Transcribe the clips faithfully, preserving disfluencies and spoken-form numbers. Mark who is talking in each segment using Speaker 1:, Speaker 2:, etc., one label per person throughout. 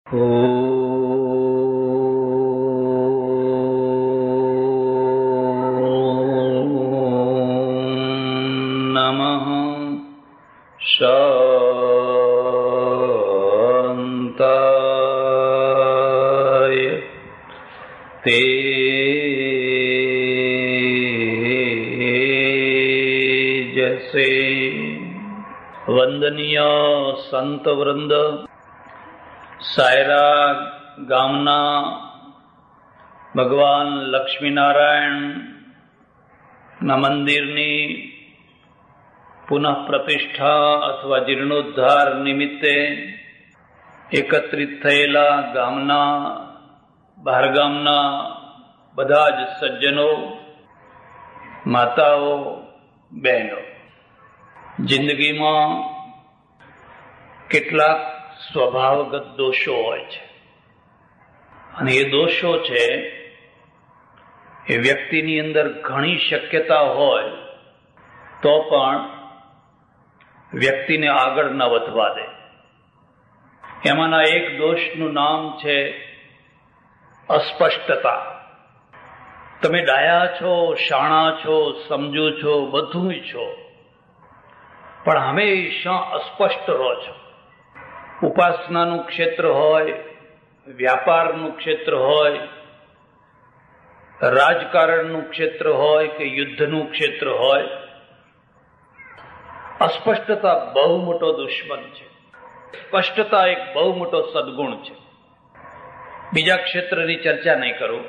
Speaker 1: શાંતાય તેજસે. વંદનીય સંત વૃંદ, સાયરા ગામના ભગવાન લક્ષ્મીનારાયણ ના મંદિરની પુનઃ પ્રતિષ્ઠા અથવા જીર્ણોદ્ધાર નિમિત્તે એકત્રિત થયેલા ગામના બહારગામના બધા જ સજ્જનો, માતાઓ, બહેનો, જિંદગીમાં કેટલાક સ્વભાવગત દોષો હોય છે અને એ દોષો છે એ વ્યક્તિની અંદર ઘણી શક્યતા હોય તો પણ વ્યક્તિને આગળ ન વધવા દે. એમાંના એક દોષનું નામ છે અસ્પષ્ટતા. તમે ડાયા છો, શાણા છો, સમજુ છો, બધું છો, પણ હંમેશા અસ્પષ્ટ રહો છો. ઉપાસનાનું ક્ષેત્ર હોય, વ્યાપારનું ક્ષેત્ર હોય, રાજકારણનું ક્ષેત્ર હોય કે યુદ્ધનું ક્ષેત્ર હોય, અસ્પષ્ટતા બહુ મોટો દુશ્મન છે. સ્પષ્ટતા એક બહુ મોટો સદગુણ છે. બીજા ક્ષેત્રની ચર્ચા નહીં કરું,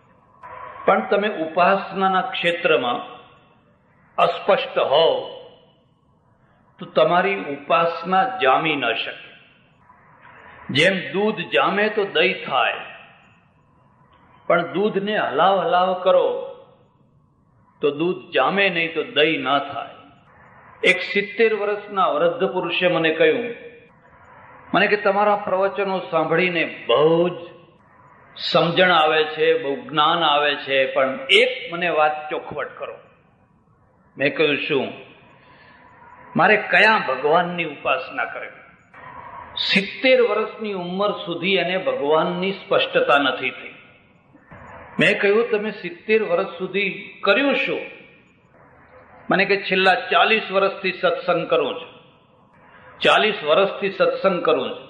Speaker 1: પણ તમે ઉપાસનાના ક્ષેત્રમાં અસ્પષ્ટ હોવ તો તમારી ઉપાસના જામી ન શકે. જેમ દૂધ જામે તો દહીં થાય, પણ દૂધને હલાવ હલાવ કરો તો દૂધ જામે નહીં તો દહીં ના થાય. એક સિત્તેર વર્ષના વૃદ્ધ પુરુષે મને કહ્યું, મને કે તમારા પ્રવચનો સાંભળીને બહુ જ સમજણ આવે છે, બહુ જ્ઞાન આવે છે, પણ એક મને વાત ચોખવટ કરો. મેં કહ્યું, શું? મારે કયા ભગવાનની ઉપાસના કરવી? સિત્તેર વર્ષની ઉંમર સુધી એને ભગવાનની સ્પષ્ટતા નથી થઈ. મેં કહ્યું, તમે સિત્તેર વર્ષ સુધી કર્યું શું? મને કે છેલ્લા ચાલીસ વર્ષથી સત્સંગ કરું છું, ચાલીસ વર્ષથી સત્સંગ કરું છું,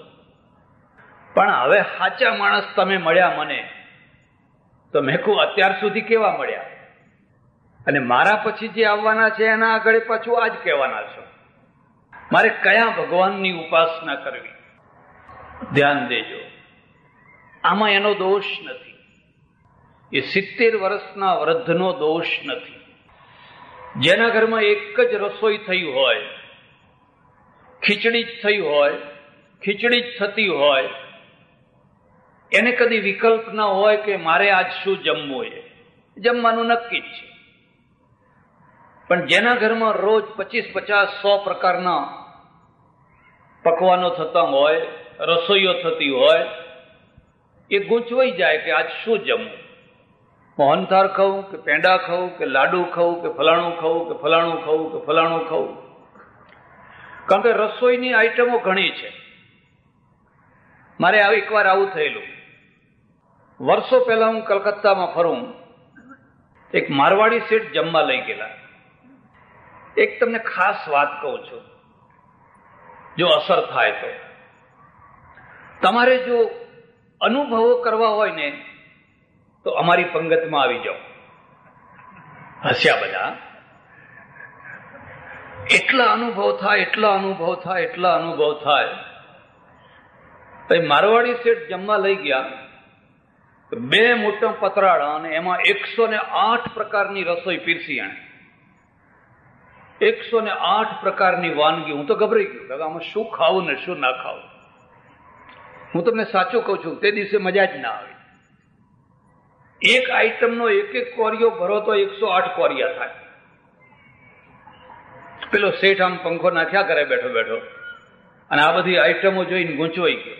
Speaker 1: પણ હવે સાચા માણસ તમે મળ્યા મને. તો મેં કહું, અત્યાર સુધી કેવા મળ્યા? અને મારા પછી જે આવવાના છે એના આગળ પાછું આજ કહેવાના છો. મારે કયા ભગવાનની ઉપાસના કરવી? ધ્યાન દેજો, આમાં એનો દોષ નથી. એ સિત્તેર વર્ષના વૃદ્ધનો દોષ નથી. જેના ઘરમાં એક જ રસોઈ થઈ હોય, ખીચડી જ થઈ હોય, ખીચડી જ થતી હોય, એને કદી વિકલ્પ ના હોય કે મારે આજ શું જમવું. એ જમવાનું નક્કી જ છે. પણ જેના ઘરમાં રોજ પચીસ પચાસ સો પ્રકારના પકવાનો થતા હોય, રસોઈઓ થતી હોય, એ ગૂંચવાઈ જાય કે આજ શું જમવું. મોહનથાળ ખાવું કે પેંડા ખાવું કે લાડુ ખાવું કે ફલાણું ખાવું કે ફલાણું ખાવું કે ફલાણું ખાવું. કારણ કે રસોઈની આઈટમો ઘણી છે. મારે એકવાર આવું થયેલું. વર્ષો પહેલા હું કલકત્તામાં ફરું, એક મારવાડી શેઠ જમવા લઈ ગયેલા. એક તમને ખાસ વાત કહું છું, જો અસર થાય તો. તમારે જો અનુભવો કરવા હોય ને તો અમારી પંગતમાં આવી જાઓ. હસ્યા બધા. એટલા અનુભવ થાય, એટલા અનુભવ થાય, એટલા અનુભવ થાય. પછી મારવાડી શેઠ જમવા લઈ ગયા, બે મોટા પતરાળા અને એમાં એકસો ને આઠ પ્રકારની રસોઈ પીરસી. આણે એકસો ને આઠ પ્રકારની વાનગી. હું તો ગભરાઈ ગયો, આમાં શું ખાવું ને શું ના ખાવું. હું તમને સાચું કહું છું, તે દિવસે મજા જ ના આવી. એક આઈટમનો એક એક કોરિયો ભરો તો એકસો આઠ કોરિયા થાય. પેલો શેઠ આમ પંખો નાખ્યા કરે બેઠો બેઠો, અને આ બધી આઈટમો જોઈને ગૂંચવાઈ ગયો.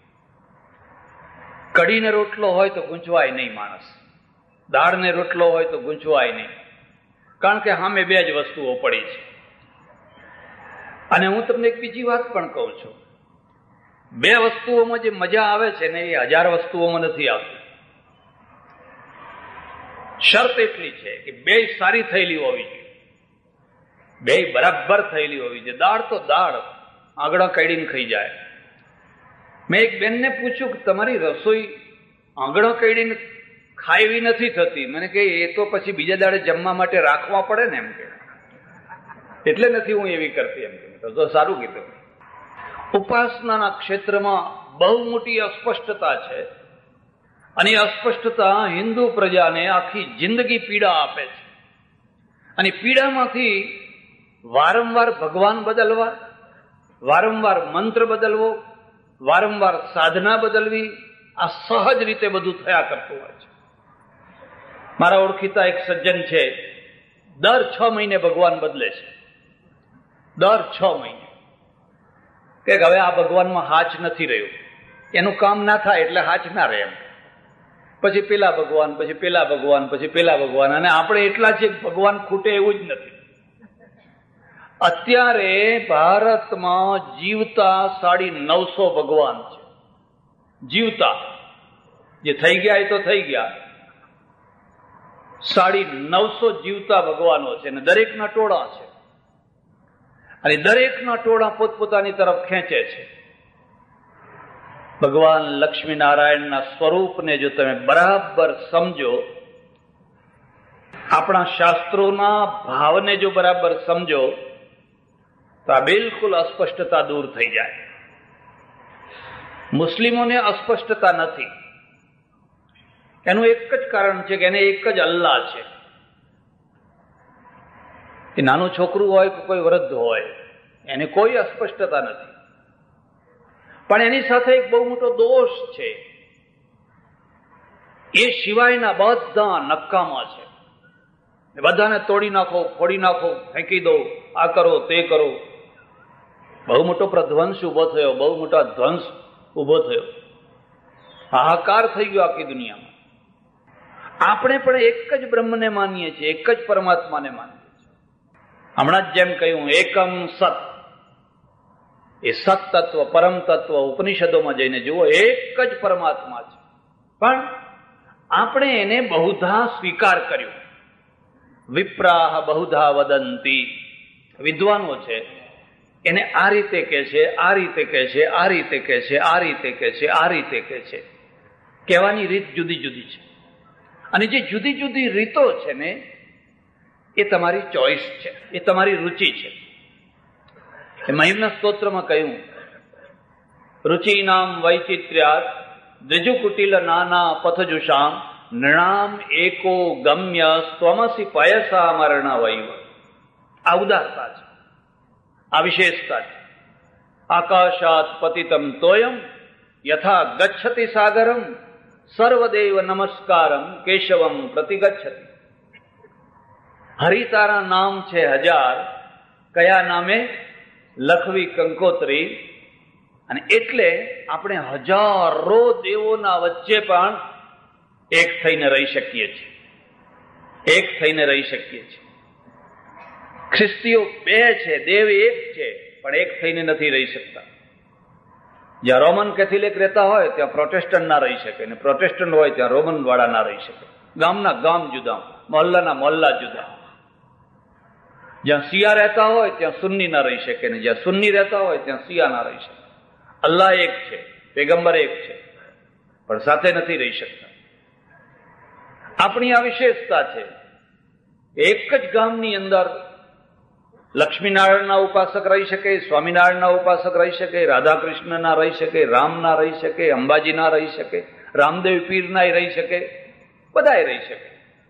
Speaker 1: કઢીને રોટલો હોય તો ગૂંચવાય નહીં માણસ, દાળને રોટલો હોય તો ગૂંચવાય નહીં, કારણ કે સામે બે જ વસ્તુઓ પડી છે. અને હું તમને એક બીજી વાત પણ કહું છું, બે વસ્તુઓમાં જે મજા આવે છે ને એ હજાર વસ્તુઓમાં નથી આવતી. શરત એટલી છે કે બે સારી થયેલી હોવી જોઈએ, બે બરાબર થયેલી હોવી જોઈએ. દાળ તો દાળ આંગળા કાઢીને ખાઈ જાય. મેં એક બેનને પૂછ્યું કે તમારી રસોઈ આંગળા કાઢીને ખાવી નથી થતી. મને કે એ તો પછી બીજા દાડે જમવા માટે રાખવા પડે ને, એમ કે એટલે નથી હું એવી કરતી. એમ કે તો સારું કીધું. ઉપાસનાના ક્ષેત્રમાં બહુ મોટી અસ્પષ્ટતા છે, અને એ અસ્પષ્ટતા હિન્દુ પ્રજાને આખી જિંદગી પીડા આપે છે. અને પીડામાંથી વારંવાર ભગવાન બદલવા, વારંવાર મંત્ર બદલવો, વારંવાર સાધના બદલવી, આ સહજ રીતે બધું થયા કરતું હોય છે. મારા ઓળખીતા એક સજ્જન છે, દર છ મહિને ભગવાન બદલે છે. દર છ મહિને કે હવે આ ભગવાનમાં હાચ નથી રહ્યું, એનું કામ ના થાય એટલે હાચ ના રહે એમ. પછી પેલા ભગવાન, પછી પેલા ભગવાન, પછી પેલા ભગવાન. અને આપણે એટલા છે ભગવાન ખૂટે એવું જ નથી. અત્યારે ભારતમાં જીવતા સાડી નવસો ભગવાન છે. જીવતા જે થઈ ગયા એ તો થઈ ગયા, સાડી નવસો જીવતા ભગવાનો છે, અને દરેકના ટોળા છે. અને દરેકના ટોળા પોતપોતાની તરફ ખેંચે છે. ભગવાન લક્ષ્મીનારાયણના સ્વરૂપને જો તમે બરાબર સમજો, આપણા શાસ્ત્રોના ભાવને જો બરાબર સમજો, તો આ બિલકુલ અસ્પષ્ટતા દૂર થઈ જાય. મુસ્લિમોને અસ્પષ્ટતા નથી. એનું એક જ કારણ છે કે એને એક જ અલ્લાહ છે. એ નાનું છોકરું હોય કે કોઈ વૃદ્ધ હોય, એને કોઈ અસ્પષ્ટતા નથી. પણ એની સાથે એક બહુ મોટો દોષ છે, એ સિવાયના બધા નકામા છે. બધાને તોડી નાખો, ફોડી નાખો, ફેંકી દો, આ કરો, તે કરો. બહુ મોટો પ્રધ્વંસ ઉભો થયો, બહુ મોટો ધ્વંસ ઉભો થયો, હાહાકાર થઈ ગયો આખી દુનિયામાં. આપણે પણ એક જ બ્રહ્મને માનીએ છીએ, એક જ પરમાત્માને માનીએ છીએ. હમણાં જ જેમ કહ્યું, એકમ સત, એ સત તત્વ, પરમ તત્વ ઉપનિષદોમાં જઈને જુઓ, એક જ પરમાત્મા છે. પણ આપણે એને બહુધા સ્વીકાર કર્યું. વિપ્રાહ બહુધા વદંતી, વિદ્વાનો છે એને આ રીતે કહે છે, આ રીતે કહે છે, આ રીતે કહે છે, આ રીતે કહે છે, આ રીતે કહે છે. કહેવાની રીત જુદી જુદી છે. અને જે જુદી જુદી રીતો છે ને, એ તમારી ચોઈસ છે, એ તમારી રુચિ છે. એ મહિમના સ્તોત્રમાં કહ્યું, રુચિનામ વૈચિત્ર્યાત દ્વિજુકુટિલ નાના પથજુષામ નૃણામ એકો ગમ્ય સ્વમસી પયસા મરણ વૈવ. આ ઉદારતા છે, આ વિશેષતા છે. આકાશાત પતિતમ તોયમ યથા ગચ્છતિ સાગરમ સર્વદેવ નમસ્કારમ કેશવમ પ્રતિગચ્છતિ. હરિ તારા નામ છે હજાર, કયા નામે? લખવી કંકોત્રી. અને એટલે આપણે હજારો દેવોના વચ્ચે પણ એક થઈને રહી શકીએ છીએ, એક થઈને રહી શકીએ છીએ. ખ્રિસ્તીઓ બે છે, દેવ એક છે, પણ એક થઈને નથી રહી શકતા. જ્યાં રોમન કેથોલિક રહેતા હોય ત્યાં પ્રોટેસ્ટન્ટ ના રહી શકે, અને પ્રોટેસ્ટન્ટ હોય ત્યાં રોમન વાળા ના રહી શકે. ગામના ગામ જુદા, મોહલ્લાના મોહલ્લા જુદા. જ્યાં શિયા રહેતા હોય ત્યાં સુન્ની ના રહી શકે, ને જ્યાં સુન્ની રહેતા હોય ત્યાં શિયા ના રહી શકે. અલ્લાહ એક છે, પેગમ્બર એક છે, પણ સાથે નથી રહી શકતા. આપણી આ વિશેષતા છે. એક જ ગામની અંદર લક્ષ્મીનારાયણના ઉપાસક રહી શકે, સ્વામિનારાયણના ઉપાસક રહી શકે, રાધા કૃષ્ણના રહી શકે, રામના રહી શકે, અંબાજીના રહી શકે, રામદેવ પીરના રહી શકે, બધાય રહી શકે.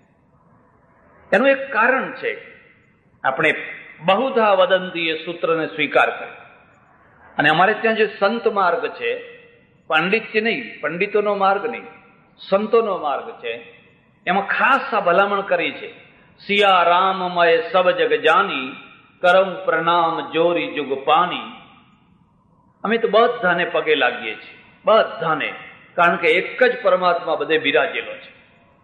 Speaker 1: એનું એક કારણ છે, આપણે બહુધા વદંતી એ સૂત્રને સ્વીકાર કર્યો. અને અમારે ત્યાં જે સંત માર્ગ છે, પંડિતજી નહીં, પંડિતોનો માર્ગ નહીં, સંતોનો માર્ગ છે, એમાં ખાસ આ ભલામણ કરી છે, સિયા રામમય સબ જગ જાની કરમ પ્રણામ જોરી જુગ પાની. અમે તો બધાને પગે લાગીએ છીએ, બધાને, કારણ કે એક જ પરમાત્મા બધે બિરાજેલો છે.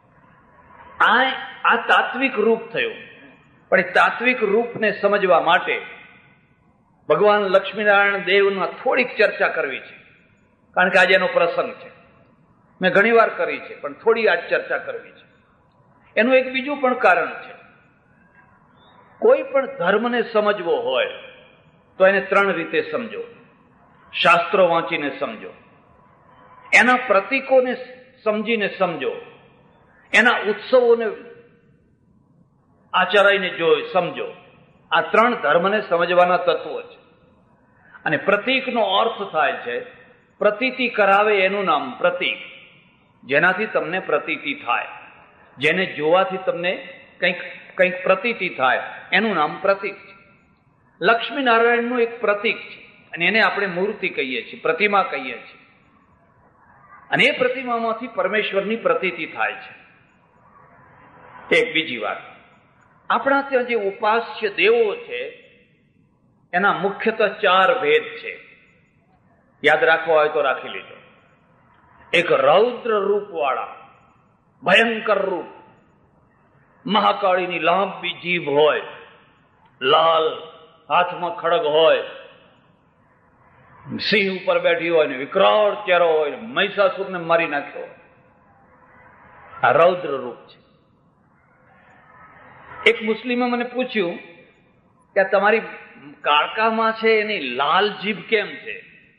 Speaker 1: આ આ તાત્વિક રૂપ થયું. પણ એ તાત્વિક રૂપને સમજવા માટે ભગવાન લક્ષ્મીનારાયણ દેવના થોડીક ચર્ચા કરવી છે. કારણ કે આજે એનો પ્રસંગ છે. મેં ઘણી વાર કરી છે, પણ થોડી આજ ચર્ચા કરવી છે. એનું એક બીજું પણ કારણ છે. કોઈ પણ ધર્મને સમજવો હોય તો એને ત્રણ રીતે સમજો. શાસ્ત્રો વાંચીને સમજો, એના પ્રતીકોને સમજીને સમજો, એના ઉત્સવોને આચરાઈને જોઈ સમજો. આ ત્રણ ધર્મને સમજવાના તત્વો છે. અને પ્રતીકનો અર્થ થાય છે પ્રતીતિ કરાવે એનું નામ પ્રતીક. જેનાથી તમને પ્રતીતિ થાય, જેને જોવાથી તમને કંઈક કંઈક પ્રતીતિ થાય, એનું નામ પ્રતીક છે. લક્ષ્મીનારાયણનું એક પ્રતીક છે અને એને આપણે મૂર્તિ કહીએ છીએ, પ્રતિમા કહીએ છીએ. અને એ પ્રતિમામાંથી પરમેશ્વરની પ્રતીતિ થાય છે. એક બીજી વાત, આપણા ત્યાં જે ઉપાસ્ય દેવો છે એના મુખ્યતઃ ચાર ભેદ છે. યાદ રાખવા હોય તો રાખી લીધો. એક રૌદ્ર રૂપ વાળા, ભયંકર રૂપ, મહાકાળીની લાંબી જીભ હોય, લાલ હાથમાં ખડગ હોય, સિંહ ઉપર બેઠી હોય ને વિકરાળ ચહેરો હોય, મહિષાસુરને મારી નાખ્યો હોય. આ રૌદ્ર રૂપ છે. એક મુસ્લિમે મને પૂછ્યું કે તમારી કાળકામાં છે એની લાલ જીભ કેમ છે?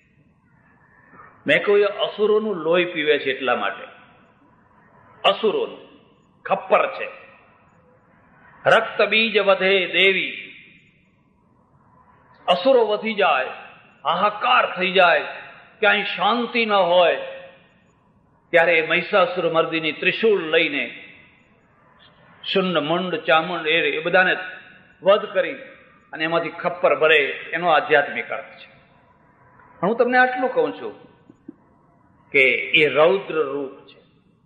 Speaker 1: મેં કહ્યું, એ અસુરોનું લોહી પીવે છે એટલા માટે. અસુરોનું ખપ્પર છે. રક્ત બીજ વધે દેવી, અસુરો વધી જાય, હાહાકાર થઈ જાય, ક્યાંય શાંતિ ન હોય, ત્યારે મહિષાસુર મર્દિની ત્રિશૂળ લઈને શુંડ મુંડ ચામુંડ એ બધાને વધ કરી અને એમાંથી ખપ્પર ભરે, એનો આધ્યાત્મિક અર્થ છે. હું તમને આટલું કહું છું કે એ રૌદ્ર રૂપ છે.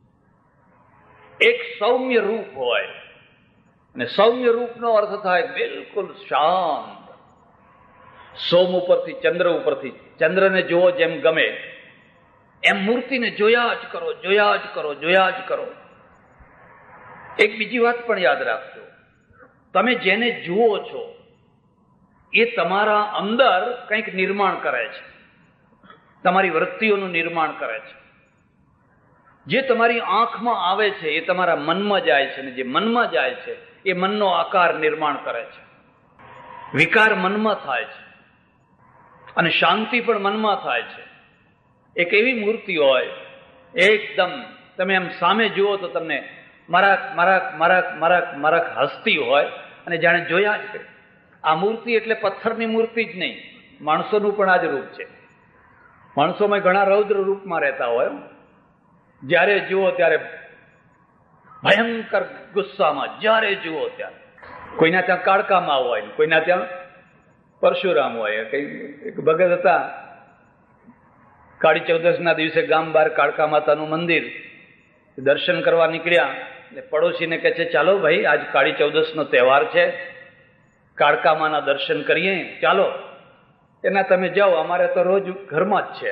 Speaker 1: એક સૌમ્ય રૂપ હોય, અને સૌમ્ય રૂપનો અર્થ થાય બિલકુલ શાંત. સોમ ઉપરથી, ચંદ્ર ઉપરથી, ચંદ્રને જોવો જેમ ગમે એમ મૂર્તિને જોયા જ કરો, જોયા જ કરો, જોયા જ કરો. એક બીજી વાત પણ યાદ રાખજો, તમે જેને જુઓ છો એ તમારા અંદર કંઈક નિર્માણ કરે છે, તમારી વૃત્તિઓનું નિર્માણ કરે છે. જે તમારી આંખમાં આવે છે એ તમારા મનમાં જાય છે, અને જે મનમાં જાય છે એ મનનો આકાર નિર્માણ કરે છે. વિકાર મનમાં થાય છે અને શાંતિ પણ મનમાં થાય છે. એક એવી મૂર્તિ હોય, એકદમ તમે એમ સામે જુઓ તો તમને મરાક મરાક મરાક મરાક મરાક હસતી હોય, અને જાણે જોયા જ કરે. આ મૂર્તિ એટલે પથ્થરની મૂર્તિ જ નહીં, માણસોનું પણ આ જ રૂપ છે. માણસોમાં ઘણા રૌદ્ર રૂપમાં રહેતા હોય, જ્યારે જુઓ ત્યારે ભયંકર ગુસ્સામાં, જ્યારે જુઓ ત્યારે. કોઈના ત્યાં કાળકામાં હોય, કોઈના ત્યાં પરશુરામ હોય. કઈ એક ભગત હતા, કાળી ચૌદસના દિવસે ગામ બહાર કાળકા માતાનું મંદિર દર્શન કરવા નીકળ્યા. એટલે પડોશીને કહે છે, ચાલો ભાઈ, આજ કાળી ચૌદસનો તહેવાર છે, કાળકામાના દર્શન કરીએ, ચાલો. એના તમે જાઓ, અમારે તો રોજ ઘરમાં જ છે.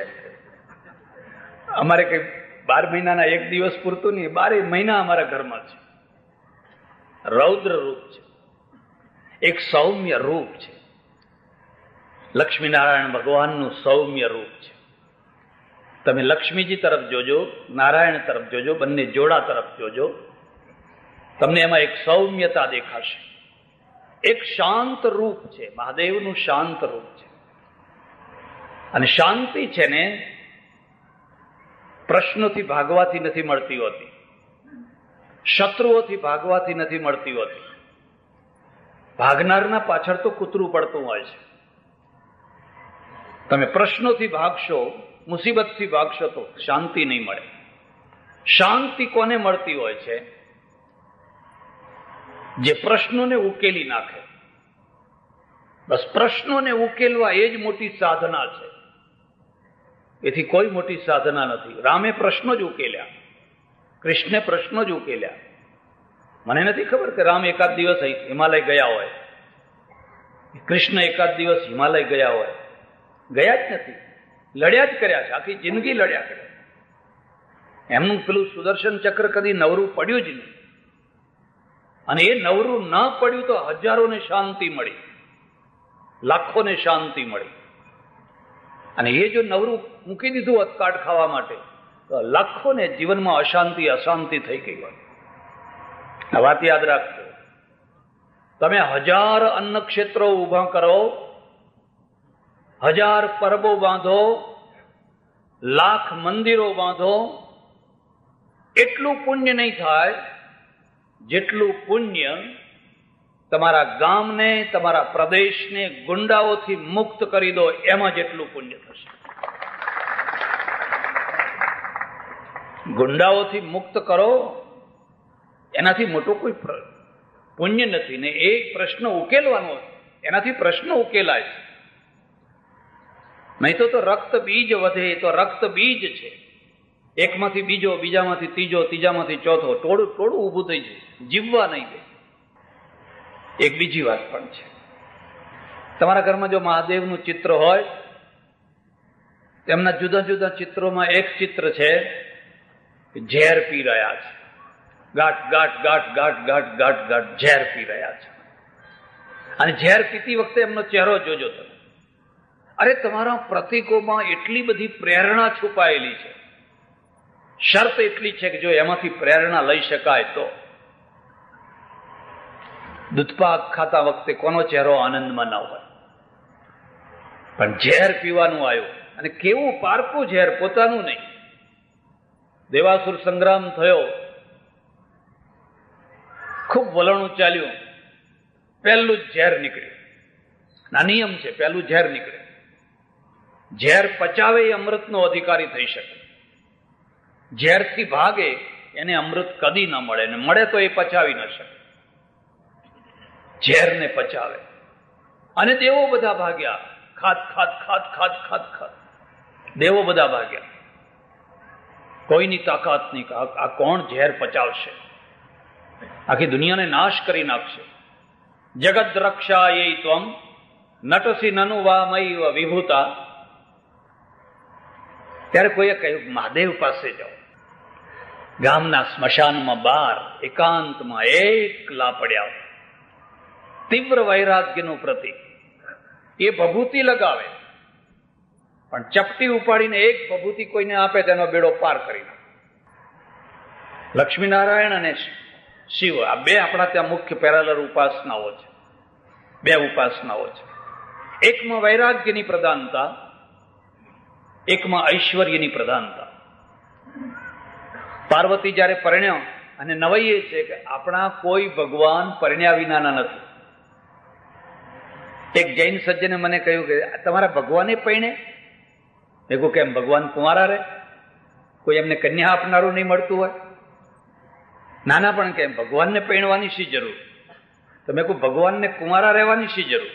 Speaker 1: અમારે કઈ બાર મહિનાના એક દિવસ પૂરતું નહીં, બારે મહિના અમારા ઘરમાં છે. રૌદ્ર રૂપ છે, એક સૌમ્ય રૂપ છે. લક્ષ્મીનારાયણ ભગવાનનું સૌમ્ય રૂપ છે. તમે લક્ષ્મીજી તરફ જોજો, નારાયણ તરફ જોજો, બંને જોડા તરફ જોજો, તમને એમાં એક સૌમ્યતા દેખાશે. એક શાંત રૂપ છે, મહાદેવનું શાંત રૂપ છે. અને શાંતિ છે ને પ્રશ્નોથી ભાગવાથી નથી મળતી હોતી, શત્રુઓથી ભાગવાથી નથી મળતી હોતી. ભાગનારના પાછળ તો કૂતરું પડતું હોય છે. તમે પ્રશ્નોથી ભાગશો, મુસીબતથી ભાગશો તો શાંતિ નહીં મળે. શાંતિ કોને મળતી હોય છે? જે પ્રશ્નોને ઉકેલી નાખે. બસ પ્રશ્નોને ઉકેલવા એ જ મોટી સાધના છે. એથી કોઈ મોટી સાધના નથી. રામે પ્રશ્નો જ ઉકેલ્યા, કૃષ્ણે પ્રશ્નો જ ઉકેલ્યા. મને નથી ખબર કે રામ એકાદ દિવસ હિમાલય ગયા હોય, કૃષ્ણ એકાદ દિવસ હિમાલય ગયા હોય. ગયા જ નથી, લડ્યા જ કર્યા છે. આખી જિંદગી લડ્યા કર્યા. એમનું પેલું સુદર્શન ચક્ર કદી નવરું પડ્યું જ નહીં. અને એ નવરું ન પડ્યું તો હજારોને શાંતિ મળી, લાખોને શાંતિ મળી. અને એ જો નવરું મૂકી દીધું હોત કાટ ખાવા માટે તો લાખોને જીવનમાં અશાંતિ અશાંતિ થઈ ગઈ હોય. આ વાત યાદ રાખજો. તમે હજાર અન્ન ક્ષેત્રો ઉભા કરો, હજાર પરબો બાંધો, લાખ મંદિરો બાંધો, એટલું પુણ્ય નહીં થાય જેટલું પુણ્ય તમારા ગામને, તમારા પ્રદેશને ગુંડાઓથી મુક્ત કરી દો એમાં જેટલું પુણ્ય થશે. ગુંડાઓથી મુક્ત કરો એનાથી મોટો કોઈ પુણ્ય નથી ને એ પ્રશ્ન ઉકેલવાનો, એનાથી પ્રશ્ન ઉકેલાય છે. નહીં તો તો રક્ત બીજ વધે તો રક્ત બીજ છે. એકમાંથી બીજો, બીજામાંથી ત્રીજો, ત્રીજામાંથી ચોથો, ટોળું ટોળું ઊભું થઈ જાય, જીવવા નહીં દે. એક બીજી વાત પણ છે. તમારા ઘરમાં જો મહાદેવનું ચિત્ર હોય, તેમના જુદા જુદા ચિત્રોમાં એક ચિત્ર છે ઝેર પી રહ્યા છે. ગાંઠ ગાંઠ ગાંઠ ગાંઠ ગાંઠ ગાંઠ ગાંઠ ઝેર પી રહ્યા છે. અને ઝેર પીતી વખતે એમનો ચહેરો જોજો તમે. અરે તમારા પ્રતીકોમાં એટલી બધી પ્રેરણા છુપાયેલી છે. શરત એટલી છે કે જો એમાંથી પ્રેરણા લઈ શકાય તો. દૂધપાક ખાતા વખતે કોનો ચહેરો આનંદમાં ના હોય, પણ ઝેર પીવાનું આવ્યું અને કેવું પારકું ઝેર, પોતાનું નહીં. દેવાસુર સંગ્રામ થયો, ખૂબ વલણું ચાલ્યું, પહેલું જ ઝેર નીકળ્યું. ના નિયમ છે, પહેલું ઝેર નીકળે. ઝેર પચાવે એ અમૃતનો અધિકારી થઈ શકે. ઝેરથી ભાગે એને અમૃત કદી ન મળે, ને મળે તો એ પચાવી ન શકે. ઝેરને પચાવે. અને દેવો બધા ભાગ્યા, ખાત ખાત ખાત ખાત ખાત ખાત દેવો બધા ભાગ્યા. કોઈની તાકાત નહીં, આ કોણ ઝેર પચાવશે, આખી દુનિયાને નાશ કરી નાખશે. જગત રક્ષા એ ત્વમ નટસી નનુ વામૈવ વિભૂતા. ત્યારે કોઈએ કહ્યું મહાદેવ પાસે જાઓ. ગામના સ્મશાનમાં બહાર એકાંતમાં એકલા પડ્યા, તીવ્ર વૈરાગ્યનું પ્રતીક. એ ભભૂતિ લગાવે, પણ ચપટી ઉપાડીને એક ભભૂતિ કોઈને આપે તેનો બેડો પાર કરી નાખે. લક્ષ્મીનારાયણ અને શિવ, આ બે આપણા ત્યાં મુખ્ય પેરાલર ઉપાસનાઓ છે. બે ઉપાસનાઓ છે. એકમાં વૈરાગ્યની પ્રધાનતા, એકમાં ઐશ્વર્યની પ્રધાનતા. પાર્વતી જયારે પરણ્યા, અને નવાઈ એ છે કે આપણા કોઈ ભગવાન પરણ્યા વિનાના નથી. એક જૈન સજ્જને મને કહ્યું કે તમારા ભગવાને પરણે? મેં કહ્યું કેમ, ભગવાન કુંવારા રહે? કોઈ એમને કન્યા આપનારું નહીં મળતું હોય? નાના પણ કેમ, ભગવાનને પરણવાની શી જરૂર? તો મેં કહ્યું ભગવાનને કુંવારા રહેવાની શી જરૂર?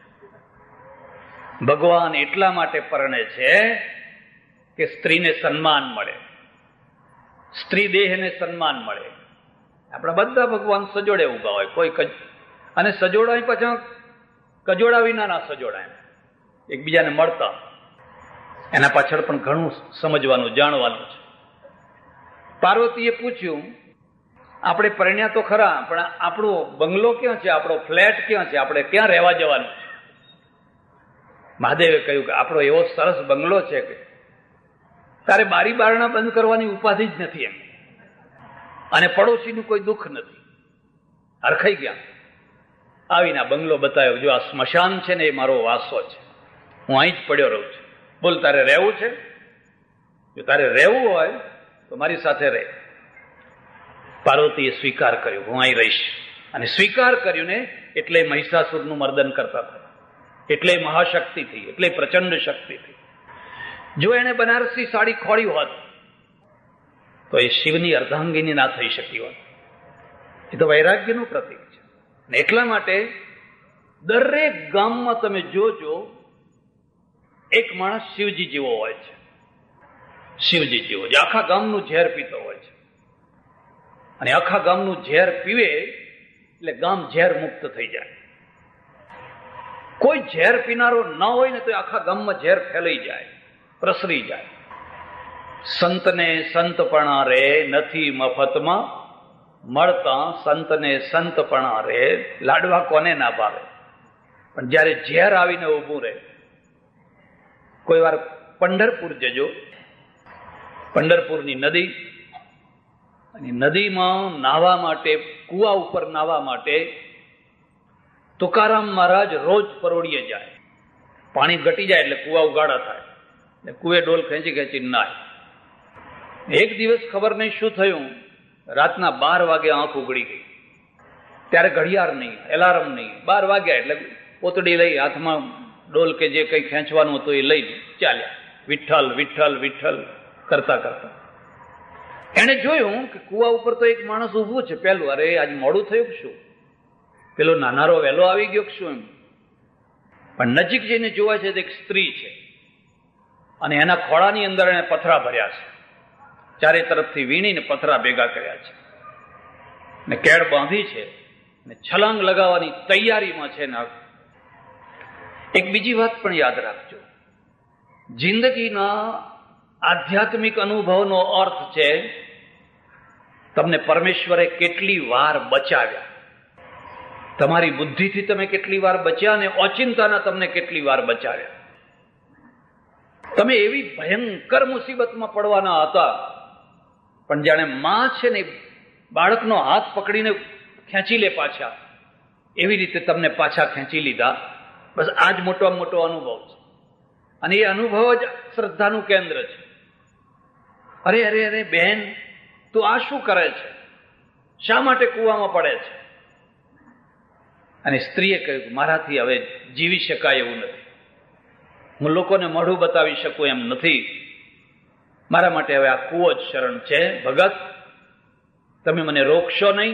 Speaker 1: ભગવાન એટલા માટે પરણે છે કે સ્ત્રીને સન્માન મળે, સ્ત્રી દેહને સન્માન મળે. આપણા બધા ભગવાન સજોડે ઉભા હોય, કોઈ અને સજોડાય પાછા કજોડા વિનાના સજોડાય, એકબીજાને મળતા. એના પાછળ પણ ઘણું સમજવાનું, જાણવાનું છે. પાર્વતીએ પૂછ્યું, આપણે પરણ્યા તો ખરા, પણ આપણો બંગલો ક્યાં છે, આપણો ફ્લેટ ક્યાં છે, આપણે ક્યાં રહેવા જવાનું છે? મહાદેવે કહ્યું કે આપણો એવો સરસ બંગલો છે કે તારે બારી બારણા બંધ કરવાની ઉપાધિ જ નથી એમ, અને પડોશીનું કોઈ દુઃખ નથી. હરખાઈ ગયા. આવીને બંગલો બતાવ્યો. જો આ સ્મશાન છે ને એ મારો વાસો છે, હું અહીં જ પડ્યો રહું છું. બોલ તારે રહેવું છે? જો તારે રહેવું હોય તો મારી સાથે રહે. પાર્વતીએ સ્વીકાર કર્યો, હું અહીં રહીશ. અને સ્વીકાર કર્યું ને એટલે મહિષાસુરનું મર્દન કરતા હતા, એટલે મહાશક્તિ થઈ, એટલે પ્રચંડ શક્તિ થઈ. જો એને બનારસી સાડી ખોળી હોત તો એ શિવની અર્ધાંગીની ના થઈ શકી હોત. એ તો વૈરાગ્યનું પ્રતીક છે. અને એટલા માટે દરેક ગામમાં તમે જોજો એક માણસ શિવજી જેવો હોય છે. શિવજી જેવો જે આખા ગામનું ઝેર પીતો હોય છે. અને આખા ગામનું ઝેર પીવે એટલે ગામ ઝેર મુક્ત થઈ જાય. કોઈ ઝેર પીનારો ન હોય ને તો આખા ગામમાં ઝેર ફેલાઈ જાય, પ્રસરી જાય. સંતને સંતપણા રે નથી મફતમાં મળતા, સંતને સંતપણા રે. લાડવા કોને ના ભાવે, પણ જયારે ઝેર આવીને ઊભું રહે, કોઈ વાર પંઢરપુર જજો, પંઢરપુરની નદી, અને નદીમાં નાહવા માટે, કુવા ઉપર નાહવા માટે તુકારામ મહારાજ રોજ પરોડીએ જાય. પાણી ઘટી જાય એટલે કુવા ઉગાડા થાય, એટલે કુએ ડોલ ખેંચી ખેંચી નાય. એક દિવસ ખબર નહીં શું થયું, રાતના બાર વાગે આંખ ઉગડી ગઈ. ત્યારે ઘડિયાળ નહીં, એલાર્મ નહીં, બાર વાગ્યા એટલે પોતડી લઈ હાથમાં ડોલ કે જે કંઈ ખેંચવાનું હતું એ લઈ ચાલ્યા, વિઠ્ઠલ વિઠ્ઠલ વિઠ્ઠલ કરતા કરતા. એને જોયું કે કુવા ઉપર તો એક માણસ ઊભું છે. પેલું, અરે આજ મોડું થયું કે શું, પેલો નાનારો વહેલો આવી ગયો કે શું એમ. પણ નજીક જઈને જોવા છે તો એક સ્ત્રી છે, અને એના ખોળાની અંદર એને પથરા ભર્યા છે. ચારે તરફથી વીણીને પથરા ભેગા કર્યા છે, ને કેળ બાંધી છે, ને છલાંગ લગાવવાની તૈયારીમાં છે. ને એક બીજી વાત પણ યાદ રાખજો, જિંદગીના આધ્યાત્મિક અનુભવનો અર્થ છે તમને પરમેશ્વરે કેટલી વાર બચાવ્યા. તમારી બુદ્ધિથી તમે કેટલી વાર બચ્યા, અને ઓચિંતાના તમને કેટલી વાર બચાવ્યા. તમે એવી ભયંકર મુસીબતમાં પડવાના હતા, પણ જાણે માં છે ને બાળકનો હાથ પકડીને ખેંચી લે પાછા, એવી રીતે તમને પાછા ખેંચી લીધા. બસ આ જ મોટો મોટો અનુભવ છે, અને એ અનુભવ જ શ્રદ્ધાનું કેન્દ્ર છે. અરે અરે અરે બહેન, તું આ શું કરે છે, શા માટે કૂવામાં પડે છે? અને સ્ત્રીએ કહ્યું કે મારાથી હવે જીવી શકાય એવું નથી, હું લોકોને મોઢું બતાવી શકું એમ નથી, મારા માટે હવે આ કૂવો જ શરણ છે. ભગત, તમે મને રોકશો નહીં.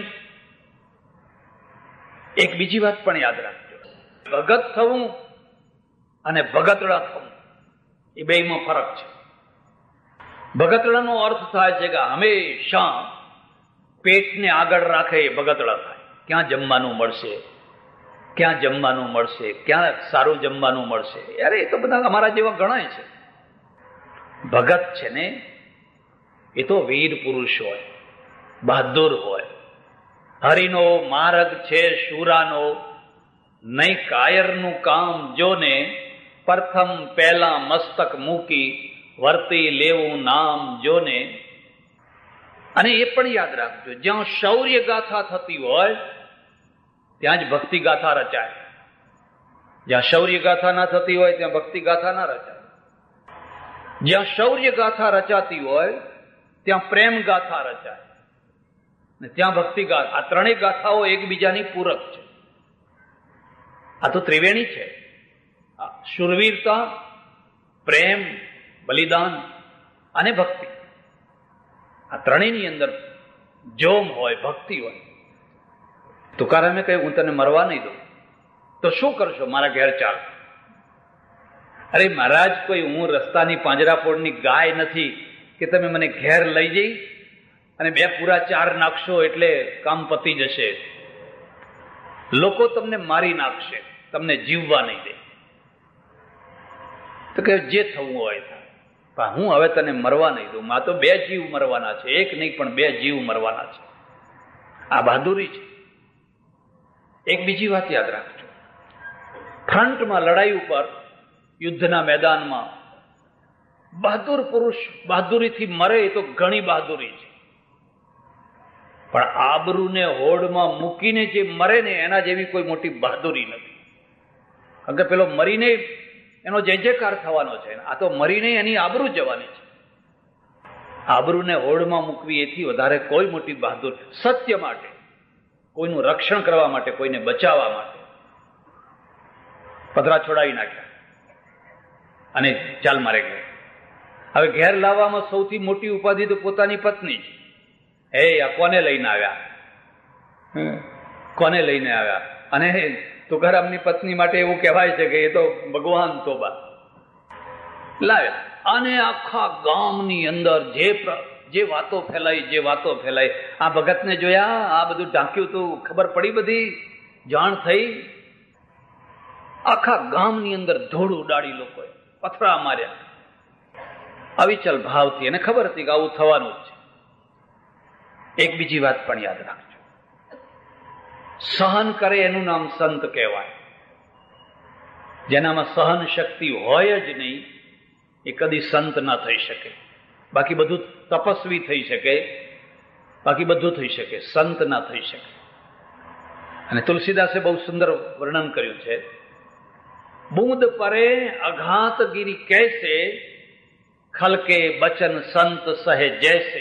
Speaker 1: એક બીજી વાત પણ યાદ રાખજો, ભગત થવું અને ભગતડા થવું એ બેમાં ફરક છે. ભગતડાનો અર્થ થાય છે કે હંમેશા પેટને આગળ રાખે એ ભગતડા થાય. ક્યાં જમવાનું મળશે, ક્યાં જમવાનું મળશે, ક્યાં સારું જમવાનું મળશે. અરે એ તો બધા અમારા જેવા ગણાય છે. ભગત છે ને એ તો વીર પુરુષ હોય, બહાદુર હોય. હરિનો માર્ગ છે શુરાનો, નહીં કાયરનું કામ જોને, પ્રથમ પહેલા મસ્તક મૂકી વર્તી લેવું નામ જોને. અને એ પણ યાદ રાખજો, જ્યાં શૌર્ય ગાથા થતી હોય ત્યાં જ ભક્તિ ગાથા રચાય. જ્યાં શૌર્ય ગાથા ના થતી હોય ત્યાં ભક્તિ ગાથા ના રચાય. જ્યાં શૌર્ય ગાથા રચાતી હોય ત્યાં પ્રેમ ગાથા રચાય, ને ત્યાં ભક્તિ ગાથા. આ ત્રણેય ગાથાઓ એકબીજાની પૂરક છે. આ તો ત્રિવેણી છે. શુરવીરતા, પ્રેમ, બલિદાન અને ભક્તિ. આ ત્રણેયની અંદર જોમ હોય, ભક્તિ હોય. તુકારામે કહ્યું હું તને મરવા નહીં દઉં. તો શું કરશો? મારા ઘેર ચાલ. અરે મહારાજ, કોઈ હું રસ્તાની પાંજરાપોળની ગાય નથી કે તમે મને ઘેર લઈ જઈ અને બે પૂરા ચાર નાખશો એટલે કામ પતી જશે. લોકો તમને મારી નાખશે, તમને જીવવા નહીં દે. તો કે જે થવું હોય પણ હું હવે તને મરવા નહીં દઉં. આ તો બે જીવ મરવાના છે, એક નહીં પણ બે જીવ મરવાના છે. આ બહાદુરી છે. એક બીજી વાત યાદ રાખજો, ફ્રન્ટમાં લડાઈ ઉપર, યુદ્ધના મેદાનમાં બહાદુર પુરુષ બહાદુરીથી મરે એ તો ઘણી બહાદુરી છે, પણ આબરૂને હોડમાં મૂકીને જે મરે ને એના જેવી કોઈ મોટી બહાદુરી નથી. કારણ કે પેલો મરીને એનો જય જયકાર થવાનો છે, આ તો મરીને એની આબરૂ જવાની છે. આબરૂને હોડમાં મૂકવી એથી વધારે કોઈ મોટી બહાદુર, સત્ય માટે, કોઈનું રક્ષણ કરવા માટે, કોઈને બચાવવા માટે. પધરા છોડાવી નાખ્યા અને ચાલ મારે ઘેર. હવે ઘેર લાવવામાં સૌથી મોટી ઉપાધિ તો પોતાની પત્ની છે. હે આ કોને લઈને આવ્યા, કોને લઈને આવ્યા? અને તુકારામની પત્ની માટે એવું કહેવાય છે કે એ તો ભગવાન તોબા લાવ્યા. અને આખા ગામની અંદર જે જે વાતો ફેલાઈ, જે વાતો ફેલાઈ, આ ભગતને જોયા, આ બધું ઢાંક્યું તું, ખબર પડી, બધી જાણ થઈ. આખા ગામની અંદર ધૂળ ઉડાડી, લોકોએ પથરા માર્યા અવિચલ ભાવથી. એને ખબર હતી કે આવું થવાનું જ છે. એક બીજી વાત પણ યાદ રાખજો, સહન કરે એનું નામ સંત કહેવાય. જેનામાં સહન શક્તિ હોય જ નહીં એ કદી સંત ના થઈ શકે. બાકી બધું તપસ્વી થઈ શકે, બાકી બધું થઈ શકે, સંત ના થઈ શકે. અને તુલસીદાસે બહુ સુંદર વર્ણન કર્યું છે. બૂંદ પરે અઘાત ગિરી કૈસે, ખલકે બચન સંત સહે જૈસે.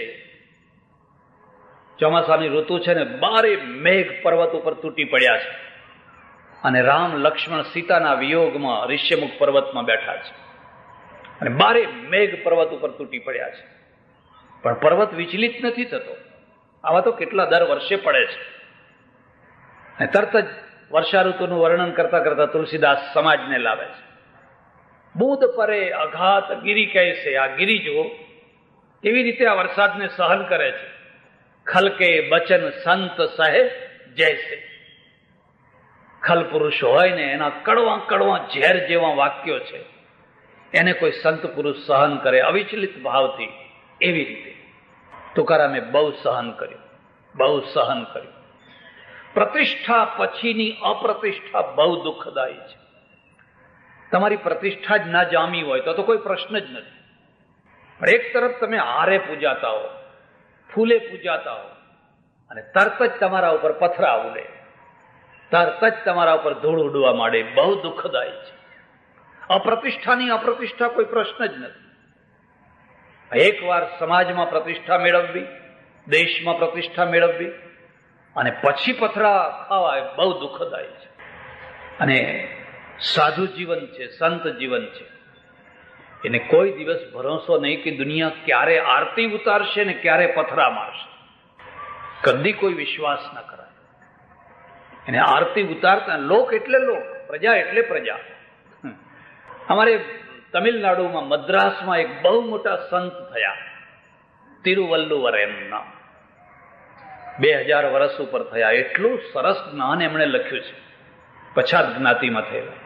Speaker 1: ચોમાસાની ઋતુ છે ને, બારે મેઘ પર્વત ઉપર તૂટી પડ્યા છે અને રામ લક્ષ્મણ સીતાના વિયોગમાં ઋષ્યમુખ પર્વતમાં બેઠા છે અને બારે મેઘ પર્વત ઉપર તૂટી પડ્યા છે, પણ પર્વત વિચલિત નથી થતો. આવા તો કેટલા દર વર્ષે પડે છે. અને તરત જ વર્ષા ઋતુનું વર્ણન કરતા કરતા તુલસીદાસ સમાજને લાવે છે. બૂંદ પરે અઘાત ગિરી કૈસે, આ ગિરી જુઓ કેવી રીતે આ વરસાદને સહન કરે છે. ખલકે બચન સંત સહે જૈસે. ખલ પુરુષ હોય ને એના કડવા કડવા ઝેર જેવા વાક્યો છે, એને કોઈ સંત પુરુષ સહન કરે અવિચલિત ભાવથી, એવી રીતે તુકારામે બહુ સહન કર્યું, બહુ સહન કર્યું. પ્રતિષ્ઠા પછીની અપ્રતિષ્ઠા બહુ દુઃખદાયી છે. તમારી પ્રતિષ્ઠા જ ના જામી હોય તો તો કોઈ પ્રશ્ન જ નથી. પણ એક તરફ તમે હારે પૂજાતા હો, ફૂલે પૂજાતા હો, અને તરત જ તમારા ઉપર પથરા ઉડે, તરત જ તમારા ઉપર ધૂળ ઉડવા માંડે, બહુ દુઃખદાયી છે. અપ્રતિષ્ઠાની અપ્રતિષ્ઠા કોઈ પ્રશ્ન જ નથી. એકવાર સમાજમાં પ્રતિષ્ઠા મેળવવી, દેશમાં પ્રતિષ્ઠા મેળવવી અને પછી પથરા ખાવા, બહુ દુઃખદાયી છે. અને સાધુ જીવન છે, સંત જીવન છે, એને કોઈ દિવસ ભરોસો નહીં કે દુનિયા ક્યારે આરતી ઉતારશે ને ક્યારે પથરા મારશે. કદી કોઈ વિશ્વાસ ન કરાય. એને આરતી ઉતારતા, લોક એટલે લોક, પ્રજા એટલે પ્રજા. અમારે તમિલનાડુમાં મદ્રાસમાં એક બહુ મોટા સંત થયા, તિરુવલ્લુવર એમનું નામ. બે હજાર વર્ષ ઉપર થયા. એટલું સરસ જ્ઞાન એમણે લખ્યું છે. પછાત જ્ઞાતિમાં થયેલા,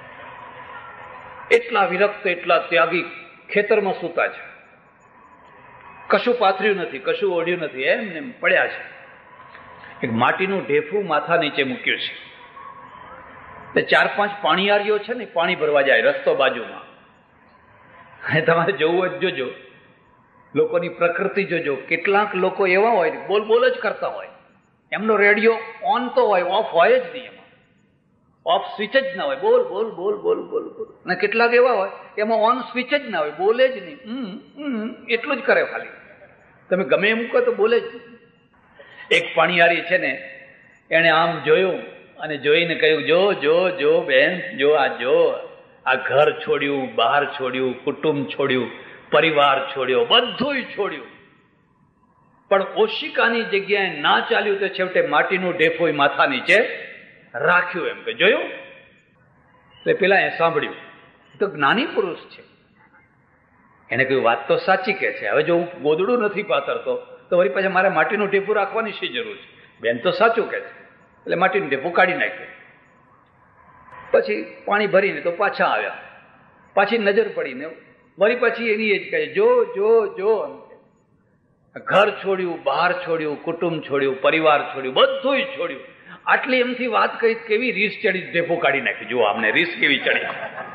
Speaker 1: એટલા વિરક્ત, એટલા ત્યાગી, ખેતરમાં સૂતા છે, કશું પાથર્યું નથી, કશું ઓઢ્યું નથી, એમને પડ્યા છે. એક માટીનું ઢેફું માથા નીચે મૂક્યું છે. તે ચાર પાંચ પાણીયારીઓ છે ને, પાણી ભરવા જાય રસ્તો બાજુમાં. અને તમારે જોવું જ જોજો, લોકોની પ્રકૃતિ જોજો. કેટલાક લોકો એવા હોય બોલ બોલ જ કરતા હોય, એમનો રેડિયો ઓન તો હોય, ઓફ હોય જ નહીં, એમાં ઓફ સ્વિચ જ ના હોય, બોલ બોલ બોલ બોલ બોલ બોલ. અને કેટલાક એવા હોય એમાં ઓન સ્વિચ જ ના હોય, બોલે જ નહીં, હમ એટલું જ કરે ખાલી. તમે ગમે એમ કહો તો બોલે જ. એક પાણીયારી છે ને, એને આમ જોયું અને જોઈને કહ્યું, જો જો જો બેન, જો આ જો આ ઘર છોડ્યું, બહાર છોડ્યું, કુટુંબ છોડ્યું, પરિવાર છોડ્યો, બધું છોડ્યું, પણ ઓશિકાની જગ્યાએ ના ચાલ્યું તો છેવટે માટીનું ઢેફું માથા નીચે રાખ્યું. એમ કે જોયું. એટલે પેલા એ સાંભળ્યું, તો જ્ઞાની પુરુષ છે. એને કહ્યું વાત તો સાચી કે છે, હવે જો હું ગોદડું નથી પાથરતો તો વળી પાછા મારે માટીનું ઢેફું રાખવાની શી જરૂર છે? બેન તો સાચું કે છે. એટલે માટીનું ઢેફું કાઢી નાખ્યું. પછી પાણી ભરીને તો પાછા આવ્યા. પાછી નજર પડીને વળી પાછી એની એ જ કહે, જો જો જો ઘર છોડ્યું, બહાર છોડ્યું, કુટુંબ છોડ્યું, પરિવાર છોડ્યું, બધું છોડ્યું. આટલી એમથી વાત કહી, કેવી રીસ ચડી, ઢેફું કાઢી નાખ્યું. જુઓ અમને રીસ કેવી ચડી.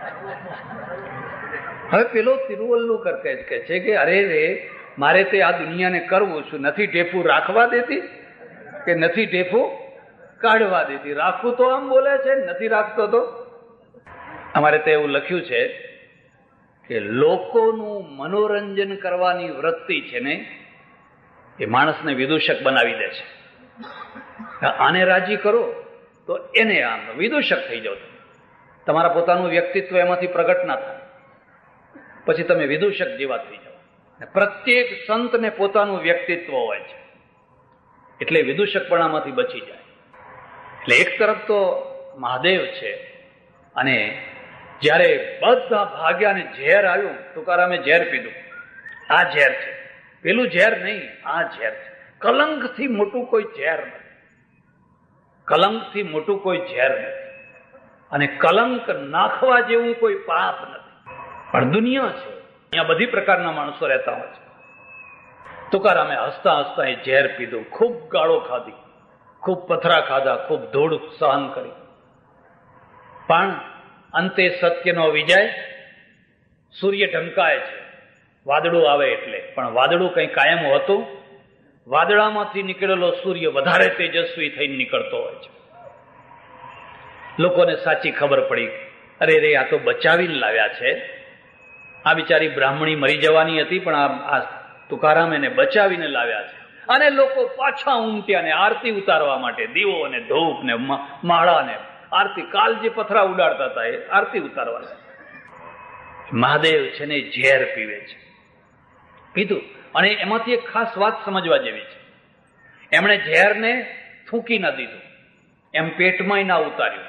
Speaker 1: હવે પેલો તિરુવલ્લુવર કહે છે કે અરે રે, મારે તે આ દુનિયાને કરવું છું, નથી ઢેફું રાખવા દેતી કે નથી ઢેફું કાઢવા દેતી. રાખવું તો આમ બોલે છે, નથી રાખતો તો. અમારે તો એવું લખ્યું છે કે લોકોનું મનોરંજન કરવાની વૃત્તિ છે ને, એ માણસને વિદૂષક બનાવી દે છે. આને રાજી કરો તો એને આમ વિદૂષક થઈ જાવ. તમારા પોતાનું વ્યક્તિત્વ એમાંથી પ્રગટ ના થાય, પછી તમે વિદૂષક જેવા થઈ જાઓ. પ્રત્યેક સંતને પોતાનું વ્યક્તિત્વ હોય છે, એટલે વિદૂષકપણામાંથી બચી જાય. એટલે એક તરફ તો મહાદેવ છે, અને જયારે બધા ભાગ્યા ને ઝેર આવ્યું, તુકારામે ઝેર પીધું. આ ઝેર છે, પેલું ઝેર નહીં, આ ઝેર છે. કલંકથી મોટું કોઈ ઝેર નથી, કલંકથી મોટું કોઈ ઝેર નથી, અને કલંક નાખવા જેવું કોઈ પાપ નથી. પણ દુનિયા છે, અહીંયા બધી પ્રકારના માણસો રહેતા હોય છે. તુકારામે હસતા હસતા એ ઝેર પીધું, ખૂબ ગાળો ખાધી, ખૂબ પથરા ખાધા, ખૂબ ધૂળ સહન કરી, પણ અંતે સત્યનો વિજય, સૂર્ય ઢંકાય છે વાદળું આવે એટલે, પણ વાદળું કંઈ કાયમ હોતું? વાદળામાંથી નીકળેલો સૂર્ય વધારે તેજસ્વી થઈને નીકળતો હોય છે. લોકોને સાચી ખબર પડી, અરે રે આ તો બચાવીને લાવ્યા છે, આ બિચારી બ્રાહ્મણી મરી જવાની હતી પણ આ તુકારામ એને બચાવીને લાવ્યા છે. અને લોકો પાછા ઉમટ્યા ને આરતી ઉતારવા માટે દીવો ને ધૂપ ને માળા ને આરતી, કાલ જે પથરા ઉડાડતા હતા એ આરતી ઉતારવા. મહાદેવ છે ને ઝેર પીવે છે કીધું. અને એમાંથી એક ખાસ વાત સમજવા જેવી છે. એમણે ઝેરને થૂંકી ના દીધું, એમ પેટમાં ના ઉતાર્યું.